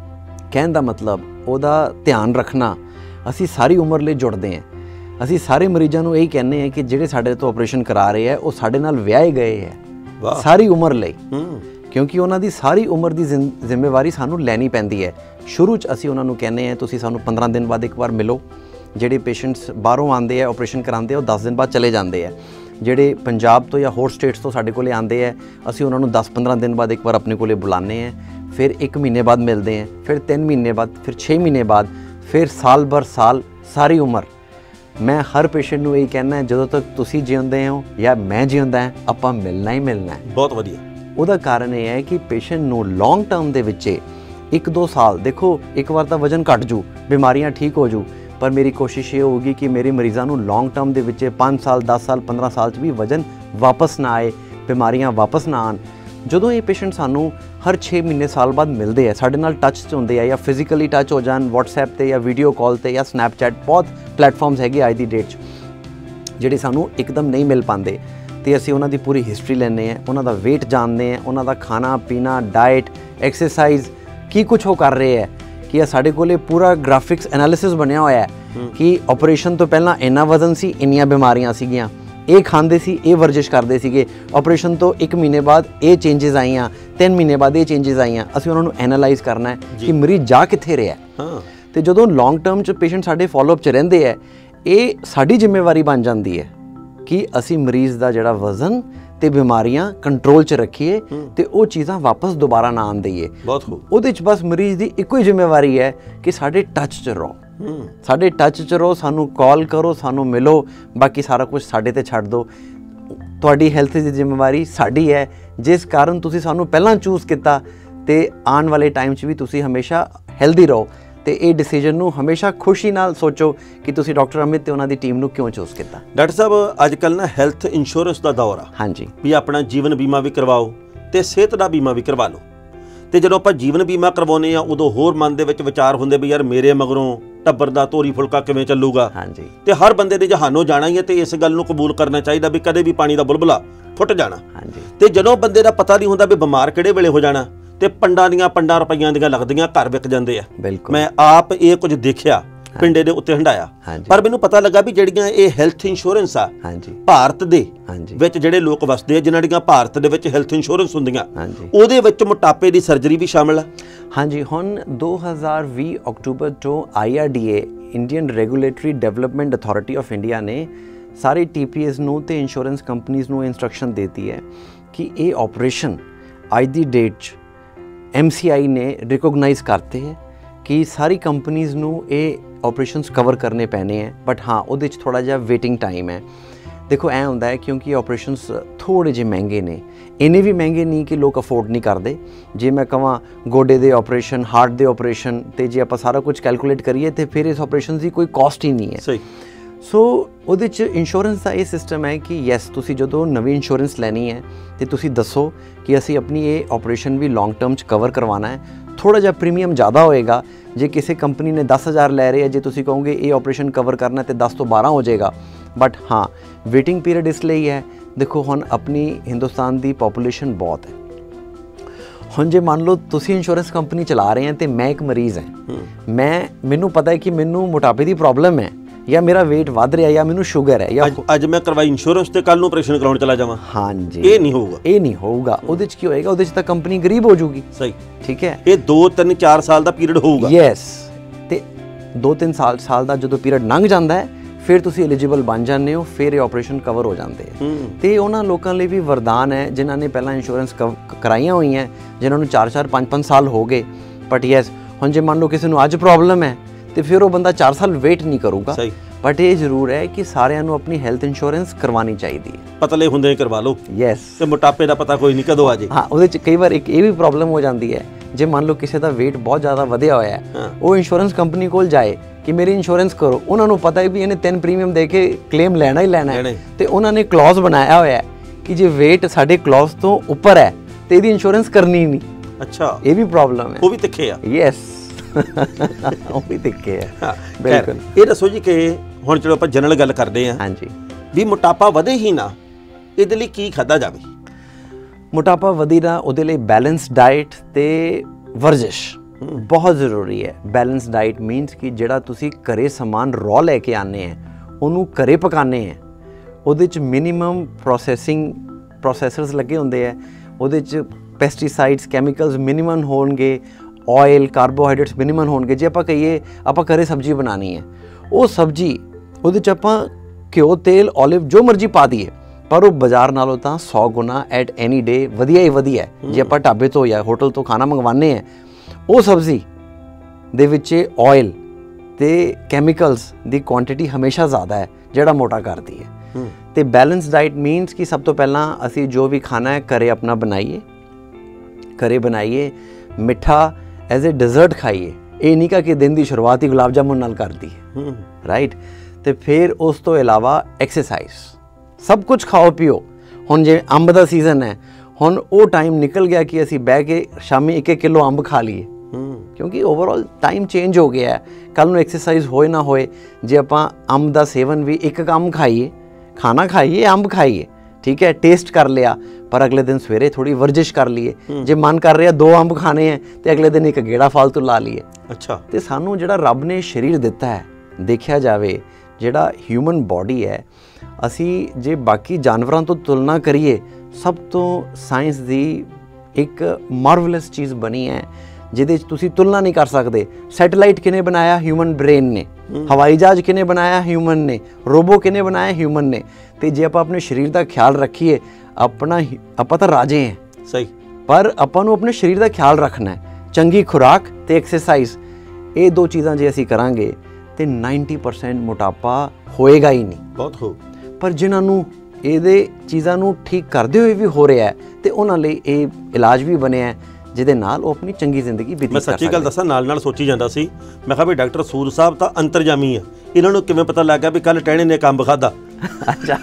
कहण दा मतलब उहदा ध्यान रखना, ਅਸੀਂ ਸਾਰੀ ਉਮਰ ਲਈ ਜੁੜਦੇ ਹਾਂ। ਅਸੀਂ ਸਾਰੇ ਮਰੀਜ਼ਾਂ ਨੂੰ ਇਹੀ ਕਹਿੰਦੇ ਹਾਂ ਕਿ ਜਿਹੜੇ ਸਾਡੇ ਤੋਂ ਆਪਰੇਸ਼ਨ ਕਰਾ ਰਹੇ ਹੈ ਉਹ ਸਾਡੇ ਨਾਲ ਵਿਆਹੇ ਗਏ ਹੈ ਸਾਰੀ ਉਮਰ ਲਈ, ਕਿਉਂਕਿ ਉਹਨਾਂ ਦੀ ਸਾਰੀ ਉਮਰ ਦੀ ਜ਼ਿੰਮੇਵਾਰੀ ਸਾਨੂੰ ਲੈਣੀ ਪੈਂਦੀ ਹੈ। ਸ਼ੁਰੂ 'ਚ ਅਸੀਂ ਉਹਨਾਂ ਨੂੰ ਕਹਿੰਦੇ ਹਾਂ ਤੁਸੀਂ ਸਾਨੂੰ 15 ਦਿਨ ਬਾਅਦ ਇੱਕ ਵਾਰ ਮਿਲੋ। ਜਿਹੜੇ ਪੇਸ਼ੈਂਟਸ ਬਾਹਰੋਂ ਆਉਂਦੇ ਆ ਆਪਰੇਸ਼ਨ ਕਰਾਉਂਦੇ ਆ ਉਹ 10 ਦਿਨ ਬਾਅਦ ਚਲੇ ਜਾਂਦੇ ਆ। ਜਿਹੜੇ ਪੰਜਾਬ ਤੋਂ ਜਾਂ ਹੋਰ ਸਟੇਟਸ ਤੋਂ ਸਾਡੇ ਕੋਲੇ ਆਉਂਦੇ ਆ ਅਸੀਂ ਉਹਨਾਂ ਨੂੰ 10-15 ਦਿਨ ਬਾਅਦ ਇੱਕ ਵਾਰ ਆਪਣੇ ਕੋਲੇ ਬੁਲਾਉਂਦੇ ਹਾਂ। ਫਿਰ 1 ਮਹੀਨੇ ਬਾਅਦ ਮਿਲਦੇ ਹਾਂ, ਫਿਰ 3 ਮਹੀਨੇ ਬਾਅਦ, ਫਿਰ 6 ਮਹੀਨੇ ਬਾਅਦ, फिर साल भर साल, सारी उम्र। मैं हर पेशेंट ਨੂੰ ਇਹ ਕਹਿਣਾ ਹੈ ਜਦੋਂ ਤੱਕ ਤੁਸੀਂ ਜਿਉਂਦੇ ਹੋ ਜਾਂ ਮੈਂ ਜਿਉਂਦਾ ਹਾਂ ਆਪਾਂ ਮਿਲਣਾ ਹੀ ਮਿਲਣਾ ਹੈ। ਬਹੁਤ ਵਧੀਆ। ਉਹਦਾ ਕਾਰਨ ਇਹ ਹੈ ਕਿ ਪੇਸ਼ੈਂਟ ਨੂੰ ਲੌਂਗ ਟਰਮ ਦੇ ਵਿੱਚ 1-2 ਸਾਲ, ਦੇਖੋ ਇੱਕ ਵਾਰ ਤਾਂ ਵਜਨ ਘਟ ਜੂ, ਬਿਮਾਰੀਆਂ ਠੀਕ ਹੋ ਜੂ, ਪਰ ਮੇਰੀ ਕੋਸ਼ਿਸ਼ ਇਹ ਹੋਊਗੀ ਕਿ ਮੇਰੇ ਮਰੀਜ਼ਾਂ ਨੂੰ ਲੌਂਗ ਟਰਮ ਦੇ ਵਿੱਚ 5 ਸਾਲ, 10 ਸਾਲ, 15 ਸਾਲ 'ਚ ਵੀ ਵਜਨ ਵਾਪਸ ਨਾ ਆਏ, ਬਿਮਾਰੀਆਂ ਵਾਪਸ ਨਾ ਆਉਣ। ਜਦੋਂ ਇਹ ਪੇਸ਼ੈਂਟ ਸਾਨੂੰ ਹਰ 6 ਮਹੀਨੇ ਸਾਲ ਬਾਅਦ ਮਿਲਦੇ ਆ, ਸਾਡੇ ਨਾਲ ਟੱਚ 'ਚ ਹੁੰਦੇ ਆ ਜਾਂ ਫਿਜ਼ੀਕਲੀ ਟੱਚ ਹੋ ਜਾਣ WhatsApp 'ਤੇ ਜਾਂ ਵੀਡੀਓ ਕਾਲ 'ਤੇ ਜਾਂ Snapchat, ਬਹੁਤ ਪਲੇਟਫਾਰਮਸ ਹੈਗੇ ਅੱਜ ਦੀ ਡੇਟ 'ਚ ਜਿਹੜੇ ਸਾਨੂੰ ਇੱਕਦਮ ਨਹੀਂ ਮਿਲ ਪਾਉਂਦੇ, ਅਤੇ ਅਸੀਂ ਉਹਨਾਂ ਦੀ ਪੂਰੀ ਹਿਸਟਰੀ ਲੈਂਦੇ ਹਾਂ, ਉਹਨਾਂ ਦਾ ਵੇਟ ਜਾਣਦੇ ਹਾਂ, ਉਹਨਾਂ ਦਾ ਖਾਣਾ ਪੀਣਾ, ਡਾਇਟ, ਐਕਸਰਸਾਈਜ਼, ਕੀ ਕੁਛ ਉਹ ਕਰ ਰਹੇ ਹੈ ਕਿ ਸਾਡੇ ਕੋਲ ਪੂਰਾ ਗ੍ਰਾਫਿਕਸ ਐਨਾਲਿਸਿਸ ਬਣਿਆ ਹੋਇਆ ਹੈ ਕਿ ਆਪਰੇਸ਼ਨ ਤੋਂ ਪਹਿਲਾਂ ਇੰਨਾ ਵਜ਼ਨ ਸੀ, ਇੰਨੀਆਂ ਬਿਮਾਰੀਆਂ ਸੀਗੀਆਂ, ਇਹ ਖਾਂਦੇ ਸੀ, ਇਹ ਵਰਜਿਸ਼ ਕਰਦੇ ਸੀਗੇ, ਆਪਰੇਸ਼ਨ ਤੋਂ 1 ਮਹੀਨੇ ਬਾਅਦ ਇਹ ਚੇਂਜਸ ਆਈਆਂ, 3 ਮਹੀਨੇ ਬਾਅਦ ਇਹ ਚੇਂਜਸ ਆਈਆਂ। ਅਸੀਂ ਉਹਨਾਂ ਨੂੰ ਐਨਾਲਾਈਜ਼ ਕਰਨਾ ਹੈ ਕਿ ਮਰੀਜ਼ ਜਾ ਕਿੱਥੇ ਰਿਹਾ। ਅਤੇ ਜਦੋਂ ਲੌਂਗ ਟਰਮ 'ਚ ਪੇਸ਼ੈਂਟ ਸਾਡੇ ਫੋਲੋਅਪ 'ਚ ਰਹਿੰਦੇ ਹੈ, ਇਹ ਸਾਡੀ ਜ਼ਿੰਮੇਵਾਰੀ ਬਣ ਜਾਂਦੀ ਹੈ ਕਿ ਅਸੀਂ ਮਰੀਜ਼ ਦਾ ਜਿਹੜਾ ਵਜ਼ਨ ਤੇ ਬਿਮਾਰੀਆਂ ਕੰਟਰੋਲ 'ਚ ਰੱਖੀਏ ਤੇ ਉਹ ਚੀਜ਼ਾਂ ਵਾਪਸ ਦੁਬਾਰਾ ਨਾ ਆਉਣ ਦਈਏ। ਬਹੁਤ ਖੂਬ। ਉਹਦੇ 'ਚ ਬਸ ਮਰੀਜ਼ ਦੀ ਇੱਕੋ ਹੀ ਜ਼ਿੰਮੇਵਾਰੀ ਹੈ ਕਿ ਸਾਡੇ ਟੱਚ 'ਚ ਰਹੋ, ਸਾਡੇ ਟੱਚ 'ਚ ਰਹੋ, ਸਾਨੂੰ ਕਾਲ ਕਰੋ, ਸਾਨੂੰ ਮਿਲੋ, ਬਾਕੀ ਸਾਰਾ ਕੁਝ ਸਾਡੇ 'ਤੇ ਛੱਡ ਦਿਓ। ਤੁਹਾਡੀ ਹੈਲਥ ਦੀ ਜ਼ਿੰਮੇਵਾਰੀ ਸਾਡੀ ਹੈ, ਜਿਸ ਕਾਰਨ ਤੁਸੀਂ ਸਾਨੂੰ ਪਹਿਲਾਂ ਚੂਜ਼ ਕੀਤਾ ਅਤੇ ਆਉਣ ਵਾਲੇ ਟਾਈਮ 'ਚ ਵੀ ਤੁਸੀਂ ਹਮੇਸ਼ਾ ਹੈਲਦੀ ਰਹੋ। ਤੇ ਇਹ ਡਿਸੀਜਨ ਨੂੰ ਹਮੇਸ਼ਾ ਖੁਸ਼ੀ ਨਾਲ ਸੋਚੋ ਕਿ ਤੁਸੀਂ ਡਾਕਟਰ ਅਮਿਤ ਤੇ ਉਹਨਾਂ ਦੀ ਟੀਮ ਨੂੰ ਕਿਉਂ ਚੂਜ਼ ਕੀਤਾ। ਡਾਕਟਰ ਸਾਹਿਬ, ਅੱਜ ਕੱਲ੍ਹ ਨਾ ਹੈਲਥ ਇੰਸ਼ੋਰੈਂਸ ਦਾ ਦੌਰ ਆ। ਹਾਂਜੀ, ਵੀ ਆਪਣਾ ਜੀਵਨ ਬੀਮਾ ਵੀ ਕਰਵਾਓ ਤੇ ਸਿਹਤ ਦਾ ਬੀਮਾ ਵੀ ਕਰਵਾ ਲਓ। ਤੇ ਜਦੋਂ ਆਪਾਂ ਜੀਵਨ ਬੀਮਾ ਕਰਵਾਉਂਦੇ ਆ ਉਦੋਂ ਹੋਰ ਮਨ ਦੇ ਵਿੱਚ ਵਿਚਾਰ ਹੁੰਦੇ ਵੀ ਯਾਰ ਮੇਰੇ ਮਗਰੋਂ ਟੱਬਰ ਦਾ ਤੋਰੀ ਫੁਲਕਾ ਕਿਵੇਂ ਚੱਲੂਗਾ। ਹਾਂਜੀ, ਤੇ ਹਰ ਬੰਦੇ ਨੇ ਜਹਾਨੋਂ ਜਾਣਾ ਹੀ ਹੈ ਤੇ ਇਸ ਗੱਲ ਨੂੰ ਕਬੂਲ ਕਰਨਾ ਚਾਹੀਦਾ ਵੀ ਕਦੇ ਵੀ ਪਾਣੀ ਦਾ ਬੁਲਬੁਲਾ ਫੁੱਟ ਜਾਣਾ। ਹਾਂਜੀ, ਤੇ ਜਦੋਂ ਬੰਦੇ ਦਾ ਪਤਾ ਨਹੀਂ ਹੁੰਦਾ ਵੀ ਬਿਮਾਰ ਕਿਹੜੇ ਵੇਲੇ ਹੋ ਜਾਣਾ ਤੇ ਪੰਡਾਂ ਰੁਪਈਆਂ ਦੀਆਂ ਲੱਗਦੀਆਂ, ਘਰ ਵਿਕ ਜਾਂਦੇ ਆ। ਮੈਂ ਆਪ ਇਹ ਕੁਝ ਦੇਖਿਆ, ਪਿੰਡੇ ਦੇ ਉੱਤੇ ਹੰਡਾਇਆ। ਪਰ ਮੈਨੂੰ ਪਤਾ ਲੱਗਾ ਵੀ ਜਿਹੜੀਆਂ ਇਹ ਹੈਲਥ ਇੰਸ਼ੋਰੈਂਸ ਆ ਭਾਰਤ ਦੇ ਵਿੱਚ ਜਿਹੜੇ ਲੋਕ ਵਸਦੇ ਆ ਜਿਨ੍ਹਾਂ ਦੀਆਂ ਭਾਰਤ ਦੇ ਵਿੱਚ ਹੈਲਥ ਇੰਸ਼ੋਰੈਂਸ ਹੁੰਦੀਆਂ, ਉਹਦੇ ਵਿੱਚ ਮੋਟਾਪੇ ਦੀ ਸਰਜਰੀ ਵੀ ਸ਼ਾਮਿਲ ਆ। ਹਾਂਜੀ, ਹੁਣ 2020 ਅਕਤੂਬਰ ਤੋਂ IRDA, Indian Regulatory Development Authority of India ਨੇ ਸਾਰੇ TPS ਨੂੰ ਤੇ ਇੰਸ਼ੋਰੈਂਸ ਕੰਪਨੀਜ਼ ਨੂੰ ਇੰਸਟਰਕਸ਼ਨ ਦਿੱਤੀ ਹੈ ਕਿ ਇਹ ਆਪਰੇਸ਼ਨ ਅੱਜ ਦੀ ਡੇਟ 'ਚ MCI ਨੇ ਰਿਕੋਗਨਾਈਜ਼ ਕਰਤੇ ਹੈ ਕਿ ਸਾਰੀ ਕੰਪਨੀਜ਼ ਨੂੰ ਇਹ ਆਪਰੇਸ਼ਨਸ ਕਵਰ ਕਰਨੇ ਪੈਣੇ ਹੈ। ਬਟ ਹਾਂ, ਉਹਦੇ 'ਚ ਥੋੜ੍ਹਾ ਜਿਹਾ ਵੇਟਿੰਗ ਟਾਈਮ ਹੈ देखो ऐ ਹੁੰਦਾ है क्योंकि ऑपरेशनस थोड़े ਜਿਹੇ ਮਹਿੰਗੇ ਨੇ, ਇੰਨੇ ਵੀ ਮਹਿੰਗੇ ਨਹੀਂ ਕਿ ਲੋਕ ਅਫੋਰਡ ਨਹੀਂ ਕਰਦੇ। ਜੇ ਮੈਂ ਕਹਾਂ ਗੋਡੇ ਦੇ ਆਪਰੇਸ਼ਨ, ਹਾਰਟ ਦੇ ਆਪਰੇਸ਼ਨ, ਤੇ ਜੇ ਆਪਾਂ ਸਾਰਾ ਕੁਝ ਕੈਲਕੂਲੇਟ ਕਰੀਏ ਤੇ ਫਿਰ ਇਸ ਆਪਰੇਸ਼ਨ ਦੀ ਕੋਈ ਕਾਸਟ ਹੀ ਨਹੀਂ ਹੈ। ਸਹੀ। ਸੋ ਉਹਦੇ 'ਚ ਇੰਸ਼ੋਰੈਂਸ ਦਾ ਇਹ ਸਿਸਟਮ ਹੈ ਕਿ ਯੈਸ ਤੁਸੀਂ ਜਦੋਂ ਨਵੀਂ ਇੰਸ਼ੋਰੈਂਸ ਲੈਣੀ ਹੈ ਤੇ ਤੁਸੀਂ ਦੱਸੋ ਕਿ ਅਸੀਂ ਆਪਣੀ ਇਹ ਆਪਰੇਸ਼ਨ ਵੀ ਲੌਂਗ ਟਰਮ 'ਚ ਕਵਰ ਕਰਵਾਉਣਾ ਹੈ। ਥੋੜ੍ਹਾ ਜਿਹਾ ਪ੍ਰੀਮੀਅਮ ਜ਼ਿਆਦਾ ਹੋਏਗਾ ਜੇ ਕਿਸੇ ਕੰਪਨੀ ਨੇ 10,000 ਲੈ ਰਹੇ ਹੈ, ਜੇ ਤੁਸੀਂ ਕਹੋਗੇ ਇਹ ਆਪਰੇਸ਼ਨ ਕਵਰ ਕਰਨਾ ਤੇ 10 ਤੋਂ 12 ਹੋ ਜਾਏਗਾ। ਬਟ ਹਾਂ ਵੇਟਿੰਗ ਪੀਰੀਅਡ ਇਸ ਲਈ ਹੈ, ਦੇਖੋ ਹੁਣ ਆਪਣੀ ਹਿੰਦੁਸਤਾਨ ਦੀ ਪੋਪੂਲੇਸ਼ਨ ਬਹੁਤ ਹੈ। ਹੁਣ ਜੇ ਮੰਨ ਲਓ ਤੁਸੀਂ ਇੰਸ਼ੋਰੈਂਸ ਕੰਪਨੀ ਚਲਾ ਰਹੇ ਹੈ ਤੇ ਮੈਂ ਇੱਕ ਮਰੀਜ਼ ਹਾਂ, ਮੈਨੂੰ ਪਤਾ ਹੈ ਕਿ ਮੈਨੂੰ ਮੋਟਾਪੇ ਦੀ ਪ੍ਰੋਬਲਮ ਹੈ ਜਾਂ ਮੇਰਾ weight ਵੱਧ ਰਿਹਾ ਜਾਂ ਮੈਨੂੰ ਸ਼ੂਗਰ ਹੈ ਜਾਂ ਅੱਜ ਮੈਂ ਕਰਵਾਈ ਇੰਸ਼ੋਰੈਂਸ ਤੇ ਕੱਲ ਨੂੰ ਆਪਰੇਸ਼ਨ ਕਰਾਉਣ ਚਲਾ ਜਾਵਾਂ। ਹਾਂਜੀ, ਇਹ ਨਹੀਂ ਹੋਊਗਾ। ਉਹਦੇ 'ਚ ਕੀ ਹੋਏਗਾ, ਉਹਦੇ 'ਚ ਤਾਂ ਕੰਪਨੀ ਗਰੀਬ ਹੋ ਜਾਊਗੀ। ਸਹੀ, ਠੀਕ ਹੈ। ਇਹ 2-3-4 ਸਾਲ ਦਾ ਪੀਰੀਅਡ ਹੋਊਗਾ। ਯੈਸ, ਤੇ 2-3 ਸਾਲ ਦਾ ਜਦੋਂ ਪੀਰੀਅਡ ਲੰਘ ਜਾਂਦਾ ਹੈ ਫਿਰ ਤੁਸੀਂ ਐਲੀਜੀਬਲ ਬਣ ਜਾਂਦੇ ਹੋ, ਫਿਰ ਇਹ ਆਪਰੇਸ਼ਨ ਕਵਰ ਹੋ ਜਾਂਦੇ ਹੈ। ਤੇ ਉਹਨਾਂ ਲੋਕਾਂ ਲਈ ਵੀ ਵਰਦਾਨ ਹੈ ਜਿਨ੍ਹਾਂ ਨੇ ਪਹਿਲਾਂ ਇੰਸ਼ੋਰੈਂਸ ਕਰਾਈਆਂ ਹੋਈਆਂ, ਜਿਨ੍ਹਾਂ ਨੂੰ 4-4 5-5 ਸਾਲ ਹੋ ਗਏ। ਬਟ ਯੈਸ, ਹੁਣ ਜੇ ਮੰਨ ਲਓ ਕਿਸੇ ਨੂੰ ਅੱਜ ਪ੍ਰੋਬਲਮ ਹੈ ਤੇ ਫਿਰ ਉਹ ਬੰਦਾ 4 ਸਾਲ ਵੇਟ ਨਹੀਂ ਕਰੂਗਾ। ਬਟ ਇਹ ਜ਼ਰੂਰ ਹੈ ਕਿ ਸਾਰਿਆਂ ਨੂੰ ਆਪਣੀ ਹੈਲਥ ਇੰਸ਼ੋਰੈਂਸ ਕਰਵਾਉਣੀ ਚਾਹੀਦੀ ਹੈ। ਪਤਲੇ ਹੁੰਦੇ ਕਰਵਾ ਲਓ। ਯੈਸ, ਤੇ ਮੋਟਾਪੇ ਦਾ ਪਤਾ ਕੋਈ ਨਹੀਂ ਕਦੋਂ ਆ ਜੇ। ਹਾਂ, ਉਹਦੇ 'ਚ ਕਈ ਵਾਰ ਇੱਕ ਇਹ ਵੀ ਪ੍ਰੋਬਲਮ ਹੋ ਜਾਂਦੀ ਹੈ, ਜੇ ਮੰਨ ਲਓ ਕਿਸੇ ਦਾ weight ਬਹੁਤ ਜ਼ਿਆਦਾ ਵਧਿਆ ਹੋਇਆ ਹੈ, ਉਹ ਇੰਸ਼ੋਰੈਂਸ ਕੰਪਨੀ ਕੋਲ ਜਾਏ ਕਿ ਮੇਰੀ ਇੰਸ਼ੋਰੈਂਸ ਕਰੋ, ਉਹਨਾਂ ਨੂੰ ਪਤਾ ਹੈ ਵੀ ਇਹਨੇ 3 ਪ੍ਰੀਮੀਅਮ ਦੇ ਕੇ ਕਲੇਮ ਲੈਣਾ ਹੀ ਲੈਣਾ ਹੈ, ਤੇ ਉਹਨਾਂ ਨੇ ਕਲੌਜ਼ ਬਣਾਇਆ ਹੋਇਆ ਹੈ ਕਿ ਜੇ weight ਸਾਡੇ ਕਲੌਜ਼ ਤੋਂ ਉੱਪਰ ਹੈ ਤੇ ਇਹਦੀ ਇੰਸ਼ੋਰੈਂਸ ਕਰਨੀ ਨਹੀਂ। ਅੱਛਾ, ਇਹ ਵੀ ਪ੍ਰੋਬਲਮ ਹੈ। ਉਹ ਵੀ ਤਿੱਖੇ ਆ। ਯੈਸ, ਉਹ ਵੀ ਤਿੱਖੇ ਆ। ਬਿਲਕੁਲ। ਇਹ ਦੱਸੋ ਜੀ ਕਿ ਹੁਣ ਚਲੋ ਆਪਾਂ ਜਨਰਲ ਗੱਲ ਕਰਦੇ ਹਾਂ, ਹਾਂਜੀ, ਵੀ ਮੋਟਾਪਾ ਵਧੇ ਹੀ ਨਾ, ਇਹਦੇ ਲਈ ਕੀ ਖਾਧਾ ਜਾਵੇ? ਮੋਟਾਪਾ ਵਧੇ ਨਾ, ਉਹਦੇ ਲਈ ਬੈਲੈਂਸ ਡਾਈਟ ਤੇ ਵਰਜਿਸ਼ ਬਹੁਤ ਜ਼ਰੂਰੀ ਹੈ। ਬੈਲੈਂਸ ਡਾਈਟ ਮੀਨਸ ਕਿ ਜਿਹੜਾ ਤੁਸੀਂ ਘਰੇ ਸਮਾਨ ਰॉ ਲੈ ਕੇ ਆਉਂਦੇ ਹੈ, ਉਹਨੂੰ ਘਰੇ ਪਕਾਉਂਦੇ ਹੈ, ਉਹਦੇ 'ਚ ਮਿਨੀਮਮ ਪ੍ਰੋਸੈਸਰਸ ਲੱਗੇ ਹੁੰਦੇ ਹੈ, ਉਹਦੇ 'ਚ ਪੈਸਟੀਸਾਈਡਸ, ਕੈਮੀਕਲਸ ਮਿਨੀਮਮ ਹੋਣਗੇ, ਆਇਲ, ਕਾਰਬੋਹਾਈਡਰੇਟਸ ਮਿਨੀਮਮ ਹੋਣਗੇ। ਜੇ ਆਪਾਂ ਕਹੀਏ ਆਪਾਂ ਘਰੇ ਸਬਜ਼ੀ ਬਣਾਉਣੀ ਹੈ, ਉਹ ਸਬਜ਼ੀ ਉਹਦੇ 'ਚ ਆਪਾਂ ਘਿਓ, ਤੇਲ, ਓਲਿਵ ਜੋ ਮਰਜ਼ੀ ਪਾ ਦਈਏ, ਪਰ ਉਹ ਬਾਜ਼ਾਰ ਨਾਲੋਂ ਤਾਂ 100 ਗੁਣਾ ਐਟ ਐਨੀ ਡੇ ਵਧੀਆ ਹੀ ਵਧੀਆ। ਜੇ ਆਪਾਂ ਢਾਬੇ ਤੋਂ ਜਾਂ ਹੋਟਲ ਤੋਂ ਖਾਣਾ ਮੰਗਵਾਉਂਦੇ ਹਾਂ, ਉਹ ਸਬਜ਼ੀ ਦੇ ਵਿੱਚ ਆਇਲ ਤੇ ਕੈਮੀਕਲਸ ਦੀ ਕੁਆਂਟੀਟੀ ਹਮੇਸ਼ਾ ਜ਼ਿਆਦਾ ਹੈ, ਜਿਹੜਾ ਮੋਟਾ ਕਰਦੀ ਹੈ। ਤੇ ਬੈਲੈਂਸ ਡਾਈਟ ਮੀਨਸ ਕਿ ਸਭ ਤੋਂ ਪਹਿਲਾਂ ਅਸੀਂ ਜੋ ਵੀ ਖਾਣਾ ਹੈ ਘਰੇ ਆਪਣਾ ਘਰੇ ਬਣਾਈਏ, ਮਿੱਠਾ ਐਜ਼ ਏ ਡੈਜ਼ਰਟ ਖਾਈਏ। ਇਹ ਨਹੀਂ ਕਿ ਦਿਨ ਦੀ ਸ਼ੁਰੂਆਤ ਹੀ ਗੁਲਾਬ ਜਾਮੁਨ ਨਾਲ ਕਰਦੀ ਹੈ, ਰਾਈਟ। ਤੇ ਫਿਰ ਉਸ ਤੋਂ ਇਲਾਵਾ ਐਕਸਰਸਾਈਜ਼, ਸਭ ਕੁਝ ਖਾਓ ਪੀਓ। ਹੁਣ ਜੇ ਅੰਬ ਦਾ ਸੀਜ਼ਨ ਹੈ, ਹੁਣ ਉਹ ਟਾਈਮ ਨਿਕਲ ਗਿਆ ਕਿ ਅਸੀਂ ਬਹਿ ਕੇ ਸ਼ਾਮੀ 1-1 ਕਿਲੋ ਅੰਬ ਖਾ ਲਈਏ, ਕਿਉਂਕਿ ਓਵਰਆਲ ਟਾਈਮ ਚੇਂਜ ਹੋ ਗਿਆ ਹੈ। ਕੱਲ੍ਹ ਨੂੰ ਐਕਸਰਸਾਈਜ਼ ਹੋਏ ਨਾ ਹੋਏ, ਜੇ ਆਪਾਂ ਅੰਬ ਦਾ ਸੇਵਨ ਵੀ ਇੱਕ ਅੰਬ ਖਾਈਏ, ਖਾਣਾ ਖਾਈਏ, ਅੰਬ ਖਾਈਏ, ਠੀਕ ਹੈ, ਟੇਸਟ ਕਰ ਲਿਆ, ਪਰ ਅਗਲੇ ਦਿਨ ਸਵੇਰੇ ਥੋੜੀ ਵਰਜਿਸ਼ ਕਰ ਲਈਏ। ਜੇ ਮਨ ਕਰ ਰਿਹਾ 2 ਅੰਬ ਖਾਣੇ ਹੈ ਤੇ ਅਗਲੇ ਦਿਨ ਇੱਕ ਗੇੜਾ ਫਾਲਤੂ ਲਾ ਲਈਏ। ਅੱਛਾ। ਤੇ ਸਾਨੂੰ ਜਿਹੜਾ ਰੱਬ ਨੇ ਸਰੀਰ ਦਿੱਤਾ ਹੈ, ਦੇਖਿਆ ਜਾਵੇ ਜਿਹੜਾ ਹਿਊਮਨ ਬਾਡੀ ਹੈ, ਅਸੀਂ ਜੇ ਬਾਕੀ ਜਾਨਵਰਾਂ ਤੋਂ ਤੁਲਨਾ ਕਰੀਏ, ਸਭ ਤੋਂ ਸਾਇੰਸ ਦੀ ਇੱਕ ਮਾਰਵਲਸ ਚੀਜ਼ ਬਣੀ ਹੈ ਜਿਹਦੇ 'ਚ ਤੁਸੀਂ ਤੁਲਨਾ ਨਹੀਂ ਕਰ ਸਕਦੇ। ਸੈਟੇਲਾਈਟ ਕਿਹਨੇ ਬਣਾਇਆ? ਹਿਊਮਨ ਬ੍ਰੇਨ ਨੇ। ਹਵਾਈ ਜਹਾਜ਼ ਕਿਹਨੇ ਬਣਾਇਆ? ਹਿਊਮਨ ਨੇ। ਰੋਬੋ ਕਿਹਨੇ ਬਣਾਇਆ? ਹਿਊਮਨ ਨੇ। ਤੇ ਜੇ ਆਪਾਂ ਆਪਣੇ ਸਰੀਰ ਦਾ ਖਿਆਲ ਰੱਖੀਏ, ਆਪਾਂ ਤਾਂ ਰਾਜੇ ਹਾਂ, ਸਹੀ, ਪਰ ਆਪਾਂ ਨੂੰ ਆਪਣੇ ਸਰੀਰ ਦਾ ਖਿਆਲ ਰੱਖਣਾ ਹੈ। ਚੰਗੀ ਖੁਰਾਕ ਤੇ ਐਕਸਰਸਾਈਜ਼, ਇਹ 2 ਚੀਜ਼ਾਂ ਜੇ ਅਸੀਂ ਕਰਾਂਗੇ ਤੇ 90% ਮੋਟਾਪਾ ਹੋਏਗਾ ਹੀ ਨਹੀਂ। ਬਹੁਤ ਹੋ। ਪਰ ਜਿਨ੍ਹਾਂ ਨੂੰ ਇਹਦੇ ਚੀਜ਼ਾਂ ਨੂੰ ਠੀਕ ਕਰਦੇ ਹੋਏ ਵੀ ਹੋ ਰਿਹਾ ਹੈ ਤੇ ਉਹਨਾਂ ਲਈ ਇਹ ਇਲਾਜ ਵੀ ਬਣਿਆ ਜਿਹਦੇ ਨਾਲ ਉਹ ਆਪਣੀ ਚੰਗੀ ਜ਼ਿੰਦਗੀ ਬੀਤ ਸਕਦੇ। ਮੈਂ ਸੱਚੀ ਗੱਲ ਦੱਸਾਂ, ਨਾਲ ਸੋਚੀ ਜਾਂਦਾ ਸੀ, ਮੈਂ ਕਿਹਾ ਵੀ ਡਾਕਟਰ ਸੂਦ ਸਾਹਿਬ ਤਾਂ ਅੰਤਰਜਾਮੀ ਆ, ਇਹਨਾਂ ਨੂੰ ਕਿਵੇਂ ਪਤਾ ਲੱਗ ਗਿਆ ਵੀ ਕੱਲ ਟਹਿਣੇ ਨੇ ਕੰਮ ਖਾਧਾ? ਅੱਛਾ,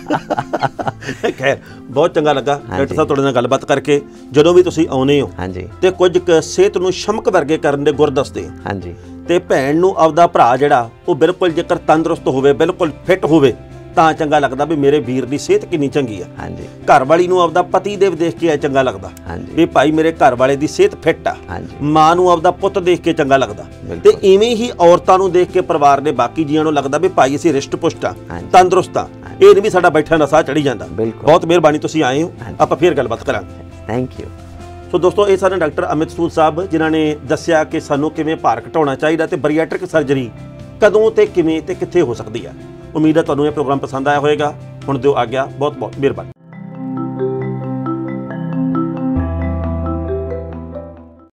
ਖੈਰ ਬਹੁਤ ਚੰਗਾ ਲੱਗਾ ਡਾਕਟਰ ਸਾਹਿਬ ਤੁਹਾਡੇ ਨਾਲ ਗੱਲਬਾਤ ਕਰਕੇ। ਜਦੋਂ ਵੀ ਤੁਸੀਂ ਆਉਨੇ ਹੋ, ਹਾਂਜੀ, ਤੇ ਕੁਝ ਸਿਹਤ ਨੂੰ ਸ਼ਮਕ ਵਰਗੇ ਕਰਨ ਦੇ ਗੁਰ ਦੱਸਦੇ, ਹਾਂਜੀ, ਤੇ ਭੈਣ ਨੂੰ ਆਪਦਾ ਭਰਾ ਜਿਹੜਾ ਉਹ ਬਿਲਕੁਲ ਜੇਕਰ ਤੰਦਰੁਸਤ ਹੋਵੇ, ਬਿਲਕੁਲ ਫਿੱਟ ਹੋਵੇ, ਤਾਂ ਚੰਗਾ ਲੱਗਦਾ ਵੀ ਮੇਰੇ ਵੀਰ ਦੀ ਸਿਹਤ ਕਿੰਨੀ ਚੰਗੀ ਆ। ਹਾਂਜੀ। ਘਰ ਵਾਲੀ ਨੂੰ ਆਪਦਾ ਪਤੀ ਦੇਵ ਦੇਖ ਕੇ ਚੰਗਾ ਲੱਗਦਾ ਵੀ ਭਾਈ ਮੇਰੇ ਘਰ ਵਾਲੇ ਦੀ ਸਿਹਤ ਫਿੱਟ ਆ। ਮਾਂ ਨੂੰ ਆਪਦਾ ਪੁੱਤ ਦੇਖ ਕੇ ਚੰਗਾ ਲੱਗਦਾ, ਤੇ ਇਵੇਂ ਹੀ ਔਰਤਾਂ ਨੂੰ ਦੇਖ ਕੇ ਪਰਿਵਾਰ ਦੇ ਬਾਕੀ ਜੀਆਂ ਨੂੰ ਲੱਗਦਾ ਵੀ ਭਾਈ ਅਸੀਂ ਰਿਸ਼ਟ ਪੁਸ਼ਟ ਆ, ਤੰਦਰੁਸਤ ਆ, ਇਹ ਨਹੀਂ ਵੀ ਸਾਡਾ ਬੈਠਾ ਨਸ਼ਾ ਚੜੀ ਜਾਂਦਾ। ਬਹੁਤ ਮਿਹਰਬਾਨੀ, ਤੁਸੀਂ ਆਏ ਹੋ, ਆਪਾਂ ਫਿਰ ਗੱਲਬਾਤ ਕਰਾਂਗੇ। Thank you. ਸੋ ਦੋਸਤੋ, ਇਹ ਸਾਡੇ ਡਾਕਟਰ ਅਮਿਤ ਸੂਦ ਸਾਹਿਬ ਜਿਨ੍ਹਾਂ ਨੇ ਦੱਸਿਆ ਕਿ ਸਾਨੂੰ ਕਿਵੇਂ ਭਾਰ ਘਟਾਉਣਾ ਚਾਹੀਦਾ ਤੇ ਬਰੀਆਟ੍ਰਿਕ ਸਰਜਰੀ ਕਦੋਂ ਤੇ ਕਿਵੇਂ ਤੇ ਕਿੱਥੇ ਹੋ ਸਕਦੀ ਆ। ਉਮੀਦ ਹੈ ਤੁਹਾਨੂੰ ਇਹ ਪ੍ਰੋਗਰਾਮ ਪਸੰਦ ਆਇਆ ਹੋਵੇਗਾ। ਹੁਣ ਦਿਓ ਆਗਿਆ, ਬਹੁਤ ਬਹੁਤ ਮਿਹਰਬਾਨੀ।